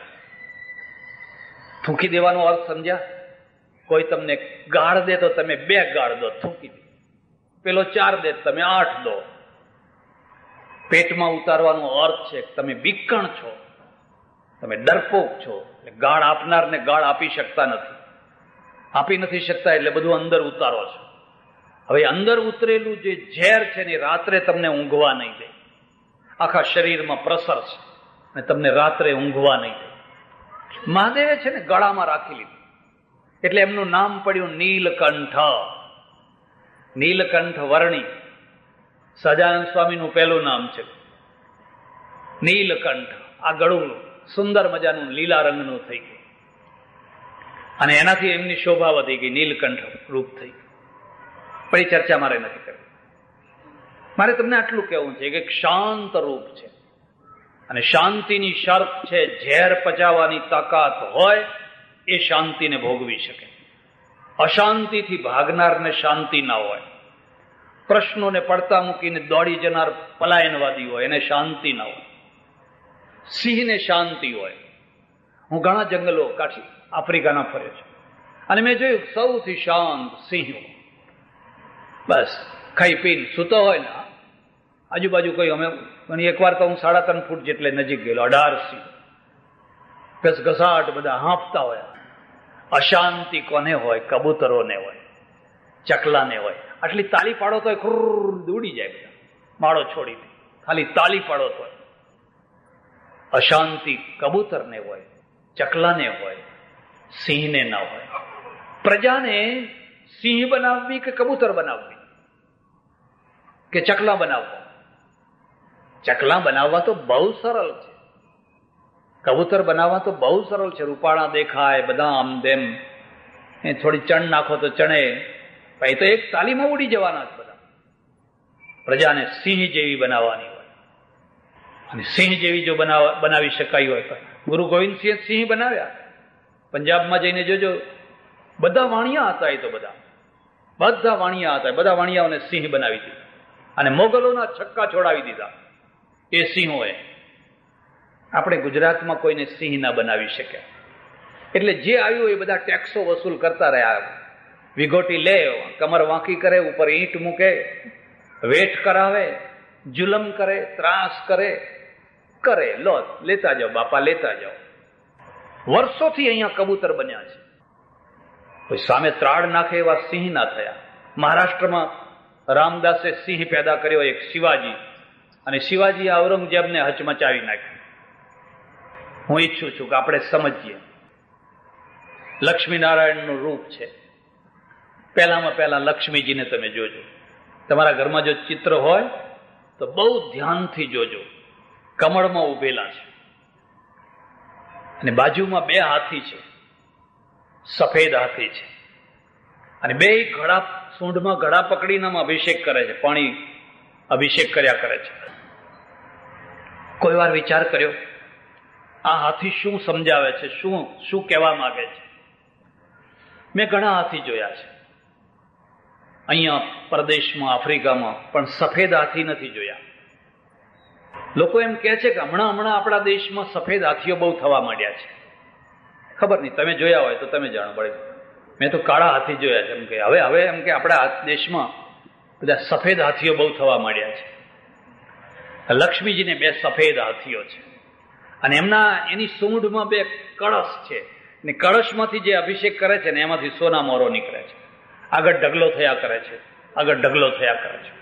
Speaker 1: થૂંકી દેવાનો અર્થ સમજ્યા? કોઈ તમને ગાળ દે તો તમે બે ગાળ દો, થૂંકી દો. પેલો ચાર દે તમે આઠ દો. પેટમાં ઉતારવાનો અર્થ છે તમે બીકણ છો, તમે ડરપોક છો, ગાળ આપનારને ગાળ આપી શકતા નથી. આપી નથી શકતા એટલે બધું અંદર ઉતારો છો. હવે અંદર ઉતરેલું જે ઝેર છે ને રાત્રે તમને ઊંઘવા નહીં દે, આખા શરીરમાં પ્રસરશે અને તમને રાત્રે ઊંઘવા નહીં દે. મહાદેવે છે ને ગળામાં રાખી લીધું એટલે એમનું નામ પડ્યું નીલકંઠ. નીલકંઠ વર્ણી સહજાનંદ સ્વામીનું પહેલું નામ છે નીલકંઠ. આ ગળું સુંદર મજાનું લીલા રંગનું થઈ ગયું અને એનાથી એમની શોભા વધી ગઈ, નીલકંઠ રૂપ થઈ ગયું. પણ એ ચર્ચા મારે નથી કરવી. મારે તમને આટલું કહેવું છે કે શાંત રૂપ છે અને શાંતિની શરત છે ઝેર પચાવવાની તાકાત હોય એ શાંતિને ભોગવી શકે. અશાંતિથી ભાગનારને શાંતિ ના હોય. પ્રશ્નોને પડતા મૂકીને દોડી જનાર પલાયનવાદી હોય એને શાંતિ ના હોય. સિંહને શાંતિ હોય. હું ઘણા જંગલો કાઠી આફ્રિકાના ફર્યો છું અને મેં જોયું સૌથી શાંત સિંહ. બસ ખાઈ પીને સૂતો હોય ને આજુબાજુ કોઈ અમે એકવાર તો હું સાડા ત્રણ ફૂટ જેટલે નજીક ગયેલો, અઢાર સિંહ ઘસઘસાટ બધા હાંફતા હોય. અશાંતિ કોને હોય? કબૂતરોને હોય, ચકલાને હોય. આટલી તાળી પાડો તો ખુર દોડી જાય બધા, માળો છોડીને ખાલી તાળી પાડો તો. અશાંતિ કબૂતરને હોય, ચકલાને હોય, સિંહને ના હોય. પ્રજાને સિંહ બનાવવી કે કબૂતર બનાવવી કે ચકલા બનાવવા? ચકલા બનાવવા તો બહુ સરળ છે, કબૂતર બનાવવા તો બહુ સરળ છે. રૂપાળા દેખાય બધા, આમ તેમ, એ થોડી ચણ નાખો તો ચણે, પછી તો એક તાલીમાં ઉડી જવાના જ બધા. પ્રજાને સિંહ જેવી બનાવવાની હોય અને સિંહ જેવી જો બનાવવા બનાવી શકાય હોય તો ગુરુ ગોવિંદ સિંહ સિંહ બનાવ્યા. પંજાબમાં જઈને જોજો, બધા વાણિયા હતા. એ તો બધા બધા વાણિયા હતા. બધા વાણિયાઓને સિંહ બનાવી દીધા અને મોગલોના છક્કા છોડાવી દીધા એ સિંહોએ. આપણે ગુજરાતમાં કોઈને સિંહ ના બનાવી શક્યા. એટલે જે આવ્યું એ બધા ટેક્સો વસૂલ કરતા રહ્યા. વિઘોટી લે, કમર વાંકી કરે, ઉપર ઈંટ મૂકે, વેઠ કરાવે, જુલમ કરે, ત્રાસ કરે કરે લો લેતા જાઓ બાપા, લેતા જાઓ. વર્ષોથી અહીંયા કબૂતર બન્યા છે. કોઈ સામે ત્રાડ નાખે એવા સિંહ ના થયા. મહારાષ્ટ્રમાં રામદાસે સિંહ પેદા કર્યો, એક શિવાજી, અને શિવાજી ઔરંગઝેબને હચમચાવી નાખ્યું. હું ઈચ્છું છું કે આપણે સમજીએ લક્ષ્મીનારાયણનું રૂપ છે. પહેલામાં પહેલા લક્ષ્મીજીને તમે જોજો. તમારા ઘરમાં જો ચિત્ર હોય તો બહુ ધ્યાનથી જોજો. કમળમાં ઉભેલા છે અને બાજુમાં બે હાથી છે, સફેદ હાથી છે, અને બે ઘડા સૂંઢમાં ઘડા પકડીને અભિષેક કરે છે, પાણી અભિષેક કર્યા કરે છે. કોઈ વાર વિચાર કર્યો આ હાથી શું સમજાવે છે, શું શું કહેવા માંગે છે? મેં ઘણા હાથી જોયા છે અહીંયા પ્રદેશમાં, આફ્રિકામાં, પણ સફેદ હાથી નથી જોયા. લોકો એમ કહે છે કે હમણાં હમણાં આપણા દેશમાં સફેદ હાથીઓ બહુ થવા માંડ્યા છે. ખબર નહીં, તમે જોયા હોય તો તમે જાણો. પડે મેં તો કાળા હાથી જોયા છે. એમ કે હવે હવે એમ કે આપણા દેશમાં બધા સફેદ હાથીઓ બહુ થવા માંડ્યા છે. લક્ષ્મીજીને બે સફેદ હાથીઓ છે અને એમના એની સૂંઢમાં બે કળશ છે ને કળશમાંથી જે અભિષેક કરે છે ને એમાંથી સોના મોરો નીકળે છે. આગળ ઢગલો થયા કરે છે, આગળ ઢગલો થયા કરે છે.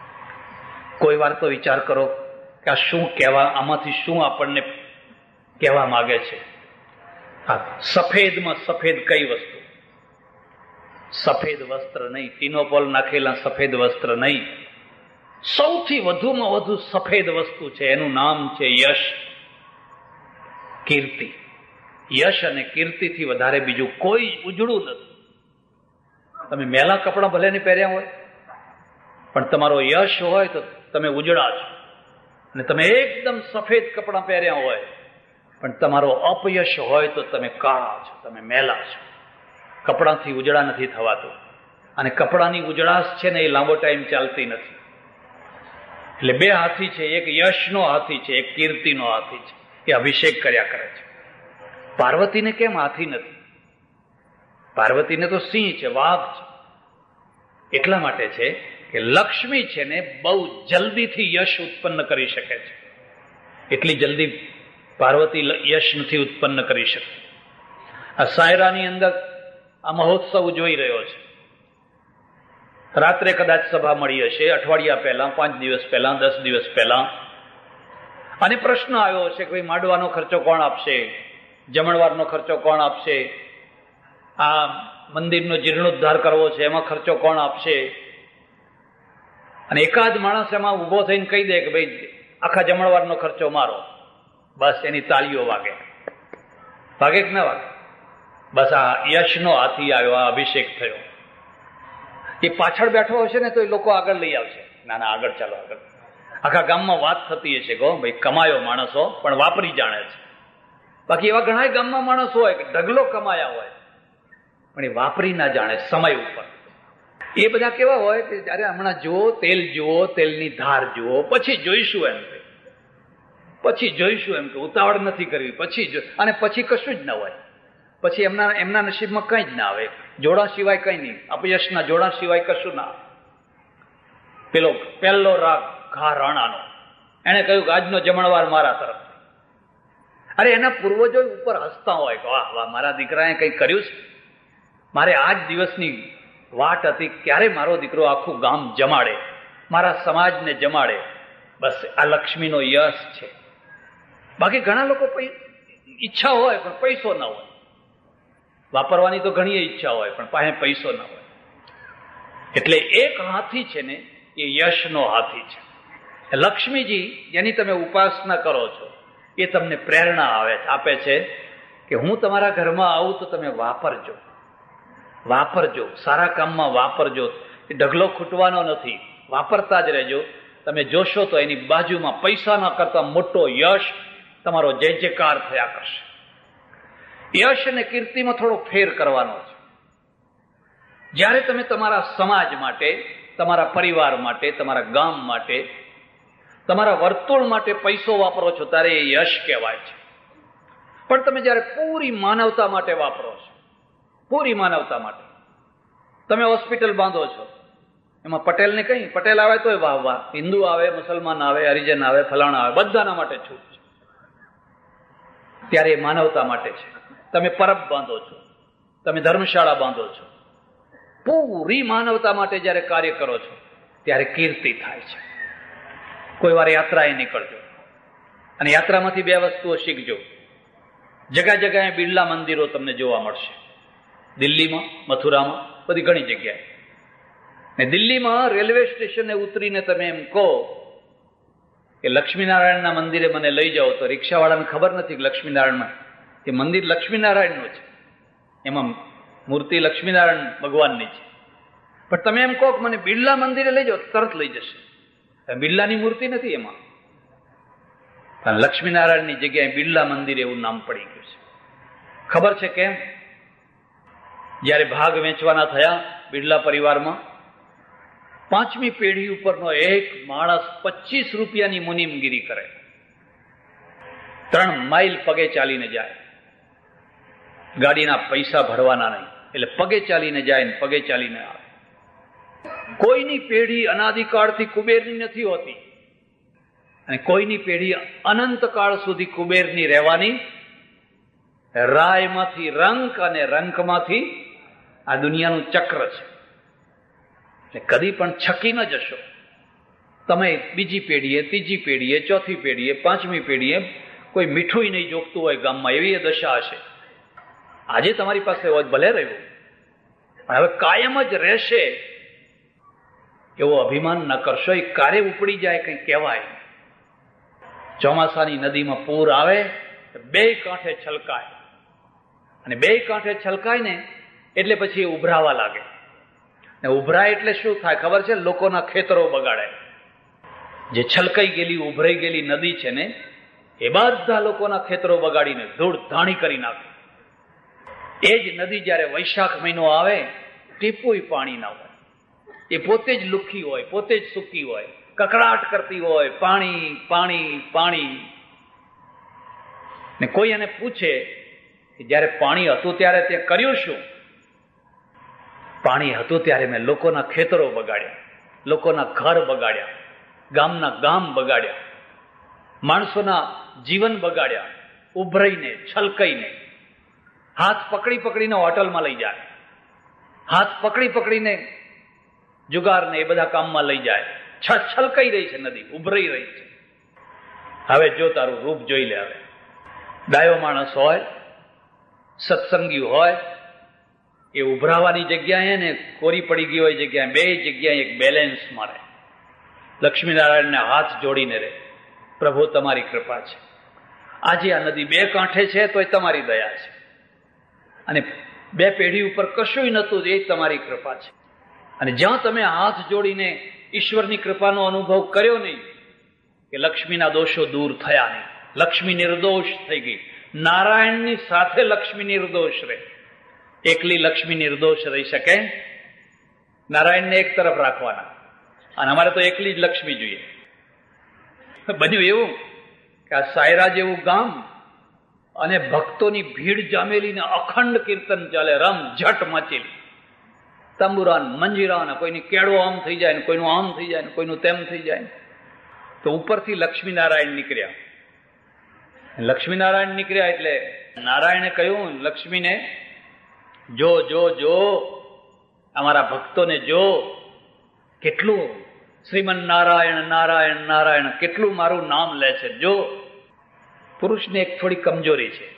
Speaker 1: કોઈ વાર તો વિચાર કરો કે આ શું કહેવા, આમાંથી શું આપણને કહેવા માંગે છે? સફેદમાં સફેદ કઈ વસ્તુ? સફેદ વસ્ત્ર નહીં, ટીનોપોલ નાખેલા સફેદ વસ્ત્ર નહીં. સૌથી વધુમાં વધુ સફેદ વસ્તુ છે, એનું નામ છે યશ, કીર્તિ. યશ અને કીર્તિથી વધારે બીજું કોઈ ઉજળું નથી. તમે મેલા કપડાં ભલે નહીં પહેર્યા હોય, પણ તમારો યશ હોય તો તમે ઉજળા છો. અને તમે એકદમ સફેદ કપડાં પહેર્યા હોય, પણ તમારો અપયશ હોય તો તમે કાળા છો, તમે મેલા છો. કપડાથી ઉજળા નથી થવાતું. અને કપડાની ઉજળાશ છે ને એ લાંબો ટાઈમ ચાલતી નથી. એટલે બે હાથી છે, એક યશનો હાથી છે, એક કીર્તિનો હાથી છે. એ અભિષેક કર્યા કરે છે. પાર્વતીને કેમ હાથી નથી? પાર્વતીને તો સિંહ છે, વાઘ છે. એટલા માટે છે કે લક્ષ્મી છે ને બહુ જલ્દીથી યશ ઉત્પન્ન કરી શકે છે. એટલી જલ્દી પાર્વતી યશ નથી ઉત્પન્ન કરી શકતી. આ સાયરાની અંદર આ મહોત્સવ જોઈ રહ્યો છે. રાત્રે કદાચ સભા મળી હશે, અઠવાડિયા પહેલા, પાંચ દિવસ પહેલા, દસ દિવસ પહેલા. અને પ્રશ્ન આવ્યો હશે કે ભાઈ માંડવાનો ખર્ચો કોણ આપશે, જમણવારનો ખર્ચો કોણ આપશે, આ મંદિરનો જીર્ણોદ્ધાર કરવો છે એમાં ખર્ચો કોણ આપશે. અને એકાદ માણસ એમાં ઉભો થઈને કહી દે કે ભાઈ આખા જમણવારનો ખર્ચો મારો. બસ એની તાળીઓ વાગે. વાગે કે ના વાગે? બસ આ યશનો હાથી આવ્યો, આ અભિષેક થયો. એ પાછળ બેઠો હશે ને તો એ લોકો આગળ લઈ આવશે. ના ના, આગળ ચાલો, આગળ. આખા ગામમાં વાત થતી હશે કહો ભાઈ કમાયો માણસો પણ વાપરી જાણે છે. બાકી એવા ઘણા ગામમાં માણસો હોય કે ઢગલો કમાયા હોય પણ એ વાપરી ના જાણે સમય ઉપર. એ બધા કેવા હોય કે જયારે હમણાં જુઓ, તેલ જુઓ, તેલની ધાર જુઓ, પછી જોઈશું એમ કે પછી જોઈશું એમ કે ઉતાવળ નથી કરવી, પછી જો. અને પછી કશું જ ના હોય. પછી એમના એમના નસીબમાં કંઈ જ ના આવે. જોડા સિવાય કંઈ નહીં, અપયશના જોડા સિવાય કશું ના આવે. પેલો પહેલો રાગ ઘા રાણાનો, એને કહ્યું કે આજનો જમણવાર મારા તરફ. અરે એના પૂર્વજો ઉપર હસતા હોય કે વાહ વાહ, મારા દીકરાએ કંઈ કર્યું છે. મારે આજ દિવસની વાટ હતી, ક્યારે મારો દીકરો આખું ગામ જમાડે, મારા સમાજને જમાડે. બસ આ લક્ષ્મીનો યશ છે. બાકી ઘણા લોકો ઈચ્છા હોય પણ પૈસો ના હોય. વાપરવાની તો ઘણી ઈચ્છા હોય પણ પાસે પૈસો ના હોય. એટલે એક હાથી છે ને એ યશનો હાથી છે. લક્ષ્મીજી જેની તમે ઉપાસના કરો છો એ તમને પ્રેરણા આવે આપે છે કે હું તમારા ઘરમાં આવું તો તમે વાપરજો, વાપરજો, સારા કામમાં વાપરજો. એ ઢગલો ખૂટવાનો નથી, વાપરતા જ રહેજો. તમે જોશો તો એની બાજુમાં પૈસાના કરતા મોટો યશ તમારો જય જયકાર થયા કરશે. યશ અને કીર્તિમાં થોડો ફેર કરવાનો છે. જ્યારે તમે તમારા સમાજ માટે, તમારા પરિવાર માટે, તમારા ગામ માટે, તમારા વર્તુળ માટે પૈસો વાપરો છો ત્યારે એ યશ કહેવાય છે. પણ તમે જ્યારે પૂરી માનવતા માટે વાપરો છો, પૂરી માનવતા માટે, તમે હોસ્પિટલ બાંધો છો, એમાં પટેલને કઈ, પટેલ આવે તોય વાહ વાહ, હિન્દુ આવે, મુસલમાન આવે, હરિજન આવે, ફલાણા આવે, બધાના માટે છૂટ છે. ત્યારે એ માનવતા માટે છે. તમે પરબ બાંધો છો, તમે ધર્મશાળા બાંધો છો, પૂરી માનવતા માટે જ્યારે કાર્ય કરો છો ત્યારે કીર્તિ થાય છે. કોઈ વાર યાત્રાએ નીકળજો અને યાત્રામાંથી બે વસ્તુઓ શીખજો. જગા જગાએ બિરલા મંદિરો તમને જોવા મળશે. દિલ્હીમાં, મથુરામાં, બધી ઘણી જગ્યાએ. ને દિલ્હીમાં રેલવે સ્ટેશને ઉતરીને તમે એમ કહો કે લક્ષ્મીનારાયણના મંદિરે મને લઈ જાઓ, તો રિક્ષાવાળાને ખબર નથી કે લક્ષ્મીનારાયણમાં એ મંદિર લક્ષ્મીનારાયણનું છે, એમાં મૂર્તિ લક્ષ્મીનારાયણ ભગવાનની છે. પણ તમે એમ કહો કે મને બિરલા મંદિરે લઈ જાઓ, તરત લઈ જશે. બિરલાની મૂર્તિ નથી એમાં, પણ લક્ષ્મીનારાયણની જગ્યાએ બિરલા મંદિર એવું નામ પડી ગયું છે. ખબર છે કેમ? જ્યારે ભાગ વેચવાના થયા બિરલા પરિવારમાં, પાંચમી પેઢી ઉપરનો એક માણસ પચીસ રૂપિયાની મુનિમગીરી કરે, ત્રણ માઇલ પગે ચાલીને જાય, ગાડીના પૈસા ભરવાના નહીં, એટલે પગે ચાલીને જાય ને પગે ચાલીને આવે. કોઈની પેઢી અનાદિકાળથી કુબેરની નથી હોતી અને કોઈની પેઢી અનંતકાળ સુધી કુબેરની રહેવાની. રાયમાંથી રંક અને રંકમાંથી આ દુનિયાનું ચક્ર છે. એટલે કદી પણ છકી ન જશો. તમે બીજી પેઢીએ, ત્રીજી પેઢીએ, ચોથી પેઢીએ, પાંચમી પેઢીએ કોઈ મીઠું નહીં જોગતું હોય ગામમાં, એવી એ દશા હશે. આજે તમારી પાસે હોય ભલે રહ્યું, પણ હવે કાયમ જ રહેશે એવો અભિમાન ન કરશો. એ કારે ઉપડી જાય કંઈ કહેવાય. ચોમાસાની નદીમાં પૂર આવે, બે કાંઠે છલકાય, અને બે કાંઠે છલકાય ને એટલે પછી એ ઉભરાવા લાગે. ને ઉભરાય એટલે શું થાય ખબર છે? લોકોના ખેતરો બગાડે. જે છલકાઈ ગયેલી ઉભરાઈ ગયેલી નદી છે ને એ બધા લોકોના ખેતરો બગાડીને ધૂળ ધાણી કરી નાખે. એ જ નદી જયારે વૈશાખ મહિનો આવે, ટીપુય પાણી ના હોય, એ પોતે જ લુખી હોય, પોતે જ સૂકી હોય, કકડાટ કરતી હોય, પાણી પાણી પાણી. ને કોઈ એને પૂછે કે જયારે પાણી હતું ત્યારે તે કર્યું શું? પાણી હતું ત્યારે મેં લોકોના ખેતરો બગાડ્યા, લોકોના ઘર બગાડ્યા, ગામના ગામ બગાડ્યા, માણસોના જીવન બગાડ્યા, ઉભરાઈને છલકાઈને. હાથ પકડી પકડીને હોટલમાં લઈ જાય, હાથ પકડી પકડીને જુગારને એ બધા કામમાં લઈ જાય. છલકાઈ રહી છે નદી, ઉભરાઈ રહી છે. હવે જો તારું રૂપ જોઈ લે. હવે ડાયો માણસ હોય, સત્સંગી હોય, એ ઉભરાવાની જગ્યાએ ને કોરી પડી ગઈ હોય જગ્યાએ બે જગ્યાએ એક બેલેન્સ મારે, લક્ષ્મીનારાયણને હાથ જોડીને રહે. પ્રભુ તમારી કૃપા છે. આજે આ નદી બે કાંઠે છે તોય તમારી દયા છે, અને બે પેઢી ઉપર કશું નહોતું એ તમારી કૃપા છે. અને જ્યાં તમે હાથ જોડીને ઈશ્વરની કૃપાનો અનુભવ કર્યો નહીં, કે લક્ષ્મીના દોષો દૂર થયા નહીં, લક્ષ્મી નિર્દોષ થઈ ગઈ. નારાયણની સાથે લક્ષ્મી નિર્દોષ રહે. એકલી લક્ષ્મી નિર્દોષ રહી શકે? નારાયણને એક તરફ રાખવાના, અને અમારે તો એકલી જ લક્ષ્મી જોઈએ. બન્યું એવું કે આ સાયરા જેવું ગામ અને ભક્તોની ભીડ જામેલી ને અખંડ કીર્તન ચાલે, રમ ઝટ મચેલી, તંબુરાન મંજીરા, કોઈની કેળો આમ થઈ જાય ને કોઈનું આમ થઈ જાય ને કોઈનું તેમ થઈ જાય. તો ઉપરથી લક્ષ્મીનારાયણ નીકળ્યા. લક્ષ્મીનારાયણ નીકળ્યા એટલે નારાયણે કહ્યું લક્ષ્મીને, જો જો જો અમારા ભક્તોને જો, કેટલું શ્રીમન નારાયણ નારાયણ નારાયણ કેટલું મારું નામ લે છે. જો પુરુષને એક થોડી કમજોરી છે,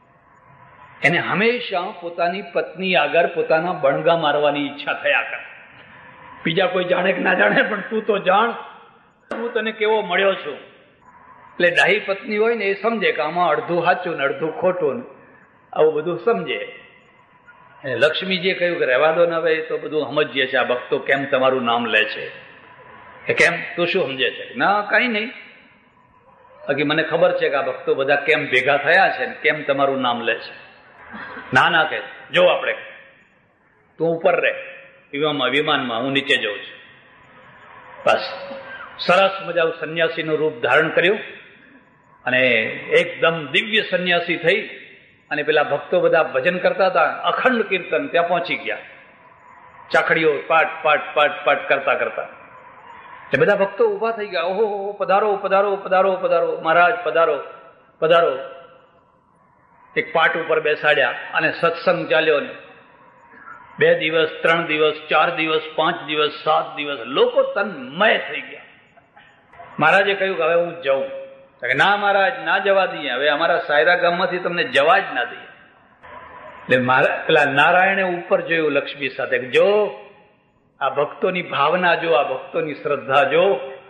Speaker 1: એને હંમેશા પોતાની પત્ની આગળ પોતાના બણગા મારવાની ઈચ્છા થયા કરે. બીજા કોઈ જાણે કે ના જાણે, પણ તું તો જાણ, હું તને કેવો મળ્યો છું. એટલે ડાહી પત્ની હોય ને એ સમજે કે આમાં અડધું સાચું ને અડધું ખોટું, આવું બધું સમજે. લક્ષ્મીજીએ કહ્યું કે રહેવા દો ને, હવે તો બધું સમજીએ છે, આ ભક્તો કેમ તમારું નામ લે છે. કે કેમ, તું શું સમજે છે? ના કઈ નહીં, બાકી મને ખબર છે કે આ ભક્તો બધા કેમ ભેગા થયા છે ને કેમ તમારું નામ લે છે. ના ના કે જો આપણે, તું ઉપર રહે વિમાનમાં, વિમાનમાં હું નીચે જઉં છું. બસ સરસ મજાનું સંન્યાસીનું રૂપ ધારણ કર્યું, અને એકદમ દિવ્ય સંન્યાસી થઈ, અને પેલા ભક્તો બધા ભજન કરતા હતા, અખંડ કીર્તન, ત્યાં પહોંચી ગયા. ચાકડીઓ પાટ પાટ પાટ પાટ કરતા કરતા એટલે બધા ભક્તો ઉભા થઈ ગયા. ઓહો પધારો પધારો પધારો પધારો મહારાજ, પધારો પધારો. એક પાટ ઉપર બેસાડ્યા અને સત્સંગ ચાલ્યો ને બે દિવસ, ત્રણ દિવસ, ચાર દિવસ, પાંચ દિવસ, સાત દિવસ લોકો તન્મય થઈ ગયા. મહારાજે કહ્યું કે હવે હું જઉં. ના મહારાજ, ના જવા દઈએ, હવે અમારા સાયરા ગામમાંથી તમને જવા જ ના દઈએ. એટલે મારા પેલા નારાયણે ઉપર જોયું લક્ષ્મી સાથે, જો આ ભક્તોની ભાવના જો, આ ભક્તોની શ્રદ્ધા જો.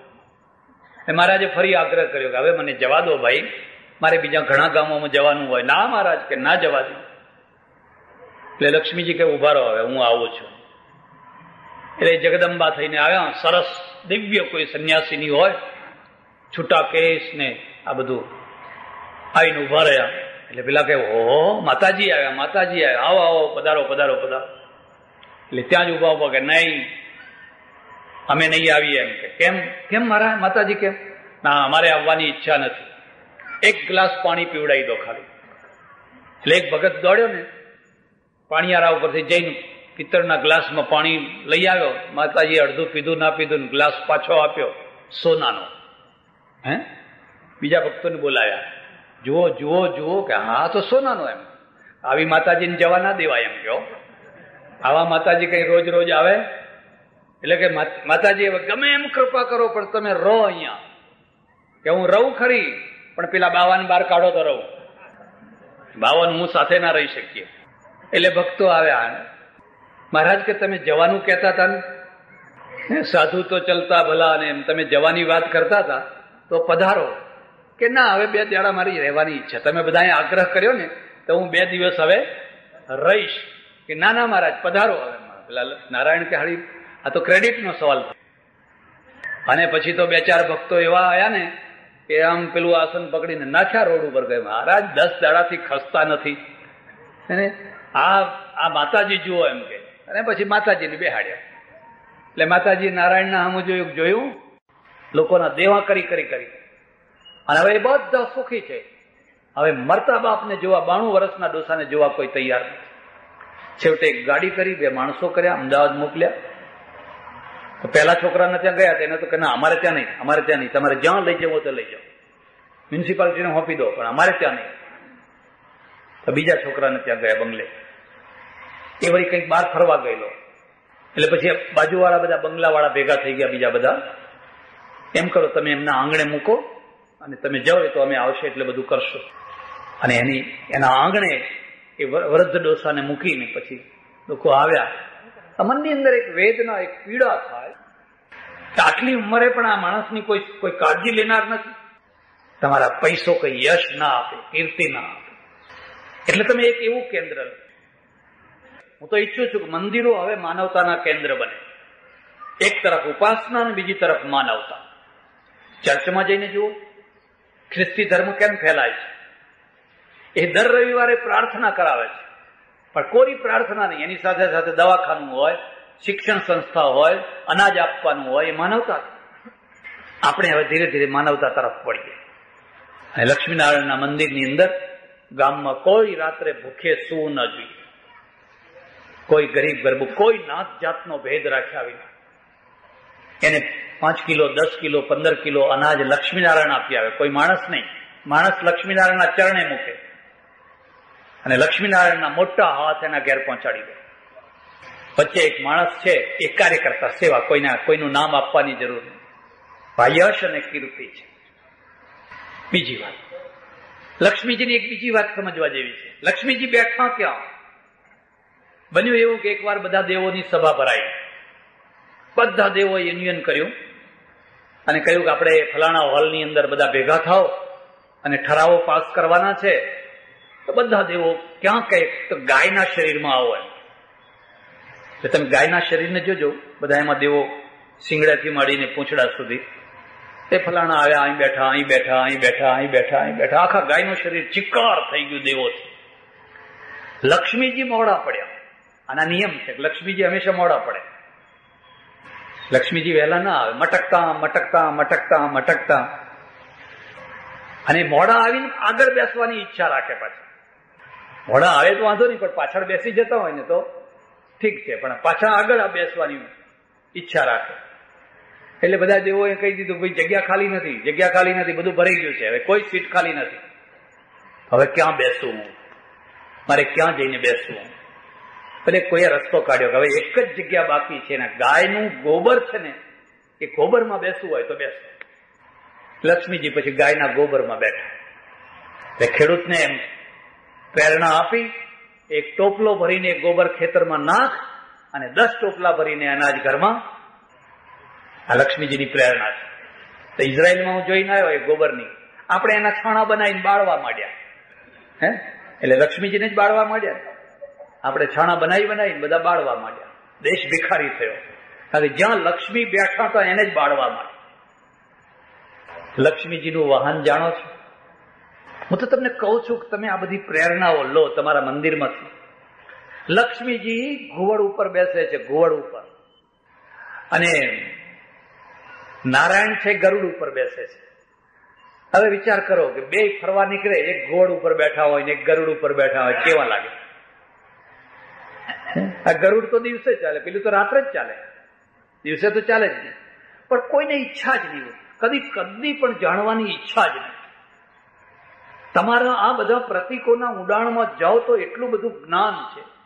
Speaker 1: મહારાજે ફરી આગ્રહ કર્યો કે હવે મને જવા દો ભાઈ, મારે બીજા ઘણા ગામોમાં જવાનું હોય. ના મહારાજ કે ના જવા દે. એટલે લક્ષ્મીજી કે ઉભા રહો, હવે હું આવું છું. એટલે જગદંબા થઈને આવ્યા. સરસ દિવ્ય કોઈ સંન્યાસીની હોય, છૂટા કેસ ને આ બધું, આવીને ઉભા રહ્યા. એટલે પેલા કે ઓહો માતાજી આવ્યા, માતાજી આવ્યા, આવો આવો, પધારો પધારો પધારો. એટલે ત્યાં જ ઉભા ઉભા કે નહીં, અમે નહીં આવીએ. એમ કે કેમ કેમ મારા માતાજી કેમ? ના અમારે આવવાની ઈચ્છા નથી, એક ગ્લાસ પાણી પીવડાવી દો ખાલી. એટલે એક ભગત દોડ્યો ને પાણીયારા ઉપરથી જઈને પિત્તળના ગ્લાસમાં પાણી લઈ આવ્યો. માતાજી અડધું પીધું, ના પીધું, ગ્લાસ પાછો આપ્યો સોનાનો. હે બીજા ભક્તોને બોલાવ્યા, જુઓ જુઓ જુઓ, કે હા તો સોનાનો. એમ આવી માતાજીને જવા ના દેવાય. એમ કહો આવા માતાજી કઈ રોજ રોજ આવે? એટલે કે માતાજી હવે ગમે એમ કૃપા કરો, પણ તમે રહો અહીંયા. કે હું રહું ખરી, પણ પેલા બાવાને બહાર કાઢો તો રહું. બાવાને હું સાથે ના રહી શકીએ. એટલે ભક્તો આવ્યા, મહારાજ કે તમે જવાનું કહેતા હતા ને, સાધુ તો ચલતા ભલા, અને એમ તમે જવાની વાત કરતા હતા, તો પધારો. કે ના, હવે બે દાડા મારી રહેવાની ઈચ્છા, તમે બધાએ આગ્રહ કર્યો ને તો હું બે દિવસ હવે રહીશ. કે ના ના મહારાજ પધારો. હવે પેલા નારાયણ કે હાળી આ તો ક્રેડિટનો સવાલ. અને પછી તો બે ચાર ભક્તો એવા આવ્યા ને કે આમ પેલું આસન પકડીને નાખ્યા રોડ ઉપર. ગયે મહારાજ દસ દાડાથી ખસતા નથી, અને આ આ માતાજી જુઓ એમ કે. અને પછી માતાજીને બેહાડ્યા. એટલે માતાજી નારાયણના સામું જોયું જોયું લોકોના દેવા કરી કરી કરી, અને હવે એ બધા સુખી છે. હવે મરતા બાપને જોવા, બાણું વર્ષના ડોસાને જોવા કોઈ તૈયાર નથી. છેવટે એક ગાડી કરી, બે માણસો કર્યા, અમદાવાદ મોકલ્યા. તો પહેલા છોકરાને ત્યાં ગયા તેને તો કે ના, અમારે ત્યાં નહીં, અમારે ત્યાં નહીં, તમારે જ્યાં લઈ જવો તો લઈ જાઓ, મ્યુનિસિપાલિટીને સોંપી દો, પણ અમારે ત્યાં નહીં. તો બીજા છોકરાને ત્યાં ગયા બંગલે. એ વળી કંઈક બહાર ફરવા ગયેલો. એટલે પછી બાજુવાળા બધા બંગલાવાળા ભેગા થઈ ગયા બીજા બધા. એમ કરો, તમે એમના આંગણે મૂકો અને તમે જાઓ તો અમે આવશે એટલે બધું કરશો. અને એની એના આંગણે એ વૃદ્ધ ડોસાને મૂકીને પછી લોકો આવ્યા. મનની અંદર એક વેદના, એક પીડા થાય કે આટલી ઉંમરે પણ આ માણસની કોઈ કોઈ કાળજી લેનાર નથી. તમારા પૈસો કઈ યશ ના આપે, કીર્તિ ના આપે. એટલે તમે એક એવું કેન્દ્ર લો. હું તો ઈચ્છું છું કે મંદિરો હવે માનવતાના કેન્દ્ર બને. એક તરફ ઉપાસના અને બીજી તરફ માનવતા. ચર્ચમાં જઈને જુઓ ખ્રિસ્તી ધર્મ કેમ ફેલાય છે. એ દર રવિવારે પ્રાર્થના કરાવે છે, પણ કોઈ પ્રાર્થના નહીં, એની સાથે સાથે દવાખાનું હોય, શિક્ષણ સંસ્થા હોય, અનાજ આપવાનું હોય. એ માનવતા. આપણે હવે ધીરે ધીરે માનવતા તરફ પડીએ. અને લક્ષ્મીનારાયણના મંદિરની અંદર ગામમાં કોઈ રાત્રે ભૂખે સૂવું ન જોઈએ. કોઈ ગરીબ ગરબુ, કોઈ નાત જાતનો ભેદ રાખ્યા વિના એને પાંચ કિલો, દસ કિલો, પંદર કિલો અનાજ લક્ષ્મીનારાયણ આપી આવે. કોઈ માણસ નહીં. માણસ લક્ષ્મીનારાયણના ચરણે મૂકે અને લક્ષ્મીનારાયણના મોટા હાથ એના ઘેર પહોંચાડી દે. વચ્ચે એક માણસ છે, એ કાર્યકર્તા સેવા, કોઈના કોઈનું નામ આપવાની જરૂર નહીં. યશ અને કીર્તિ છે. બીજી વાત, લક્ષ્મીજીની એક બીજી વાત સમજવા જેવી છે. લક્ષ્મીજી બેઠા ક્યાં? બન્યું એવું કે એકવાર બધા દેવોની સભા ભરાઈ. બધા દેવોએ યુનિયન કર્યું અને કહ્યું કે આપણે ફલાણા હોલની અંદર બધા ભેગા થાઓ અને ઠરાવો પાસ કરવાના છે. તો બધા દેવો ક્યાં કહે તો ગાયના શરીરમાં આવો એમ. એટલે તમે ગાયના શરીરને જોજો, બધા એમાં દેવો શિંગડાથી માંડીને પૂંછડા સુધી. એ ફલાણા આવ્યા, અહીં બેઠા, અહીં બેઠા, અહીં બેઠા, અહીં બેઠા, અહીં બેઠા. આખા ગાયનું શરીર ચિક્કાર થઈ ગયું દેવોથી. લક્ષ્મીજી મોડા પડ્યા. આના નિયમ છે કે લક્ષ્મીજી હંમેશા મોડા પડે. લક્ષ્મીજી વહેલા ના આવે, મટકતા મટકતા મટકતા મટકતા. અને મોડા આવીને આગળ બેસવાની ઈચ્છા રાખે. પાછા મોડા આવે તો વાંધો નહીં, પણ પાછળ બેસી જતા હોય ને તો ઠીક છે, પણ પાછા આગળ બેસવાની ઈચ્છા રાખે. એટલે બધા દેવોએ કહી દીધું ભાઈ જગ્યા ખાલી નથી, જગ્યા ખાલી નથી, બધું ભરાઈ ગયું છે, હવે કોઈ સીટ ખાલી નથી. હવે ક્યાં બેસવું, મારે ક્યાં જઈને બેસવું? એટલે કોઈએ રસ્તો કાઢ્યો કે હવે એક જ જગ્યા બાકી છે ને ગાયનું ગોબર છે ને, એ ગોબરમાં બેસવું હોય તો બેસો. લક્ષ્મીજી પછી ગાયના ગોબરમાં બેઠા. એટલે ખેડૂતને એમ પ્રેરણા આપી, એક ટોપલો ભરીને ગોબર ખેતરમાં નાખ અને દસ ટોપલા ભરીને અનાજ ઘરમાં. આ લક્ષ્મીજીની પ્રેરણા છે. તો ઇઝરાયલમાં હું જોઈને આવ્યો એ ગોબરની, આપણે એના છાણા બનાવીને બાળવા માંડ્યા. હે એટલે લક્ષ્મીજીને જ બાળવા માંડ્યા. આપણે છાણા બનાવી બનાવીને બધા બાળવા માંડ્યા. દેશ ભિખારી થયો, કારણ કે જ્યાં લક્ષ્મી બેઠા હતા એને જ બાળવા માંડ્યા. લક્ષ્મીજીનું વાહન જાણો છો? હું તો તમને કહું છું કે તમે આ બધી પ્રેરણાઓ લો તમારા મંદિરમાંથી. લક્ષ્મીજી ઘુવડ ઉપર બેસે છે, ઘુવડ ઉપર, અને નારાયણ છે ગરુડ ઉપર બેસે છે. હવે વિચાર કરો કે બે ફરવા નીકળે, એક ઘોડ ઉપર બેઠા હોય ને એક ગરુડ ઉપર બેઠા હોય, કેવા લાગે? આ ગરુડ તો દિવસે ચાલે, પેલું તો રાત્રે જ ચાલે. દિવસે તો ચાલે જ નહીં, પણ કોઈને ઈચ્છા જ નહીં હોય, કદી કદી પણ જાણવાની ઈચ્છા જ નહીં. તમારા આ બધા પ્રતીકોના ઉડાણમાં જાઓ તો એટલું બધું જ્ઞાન છે.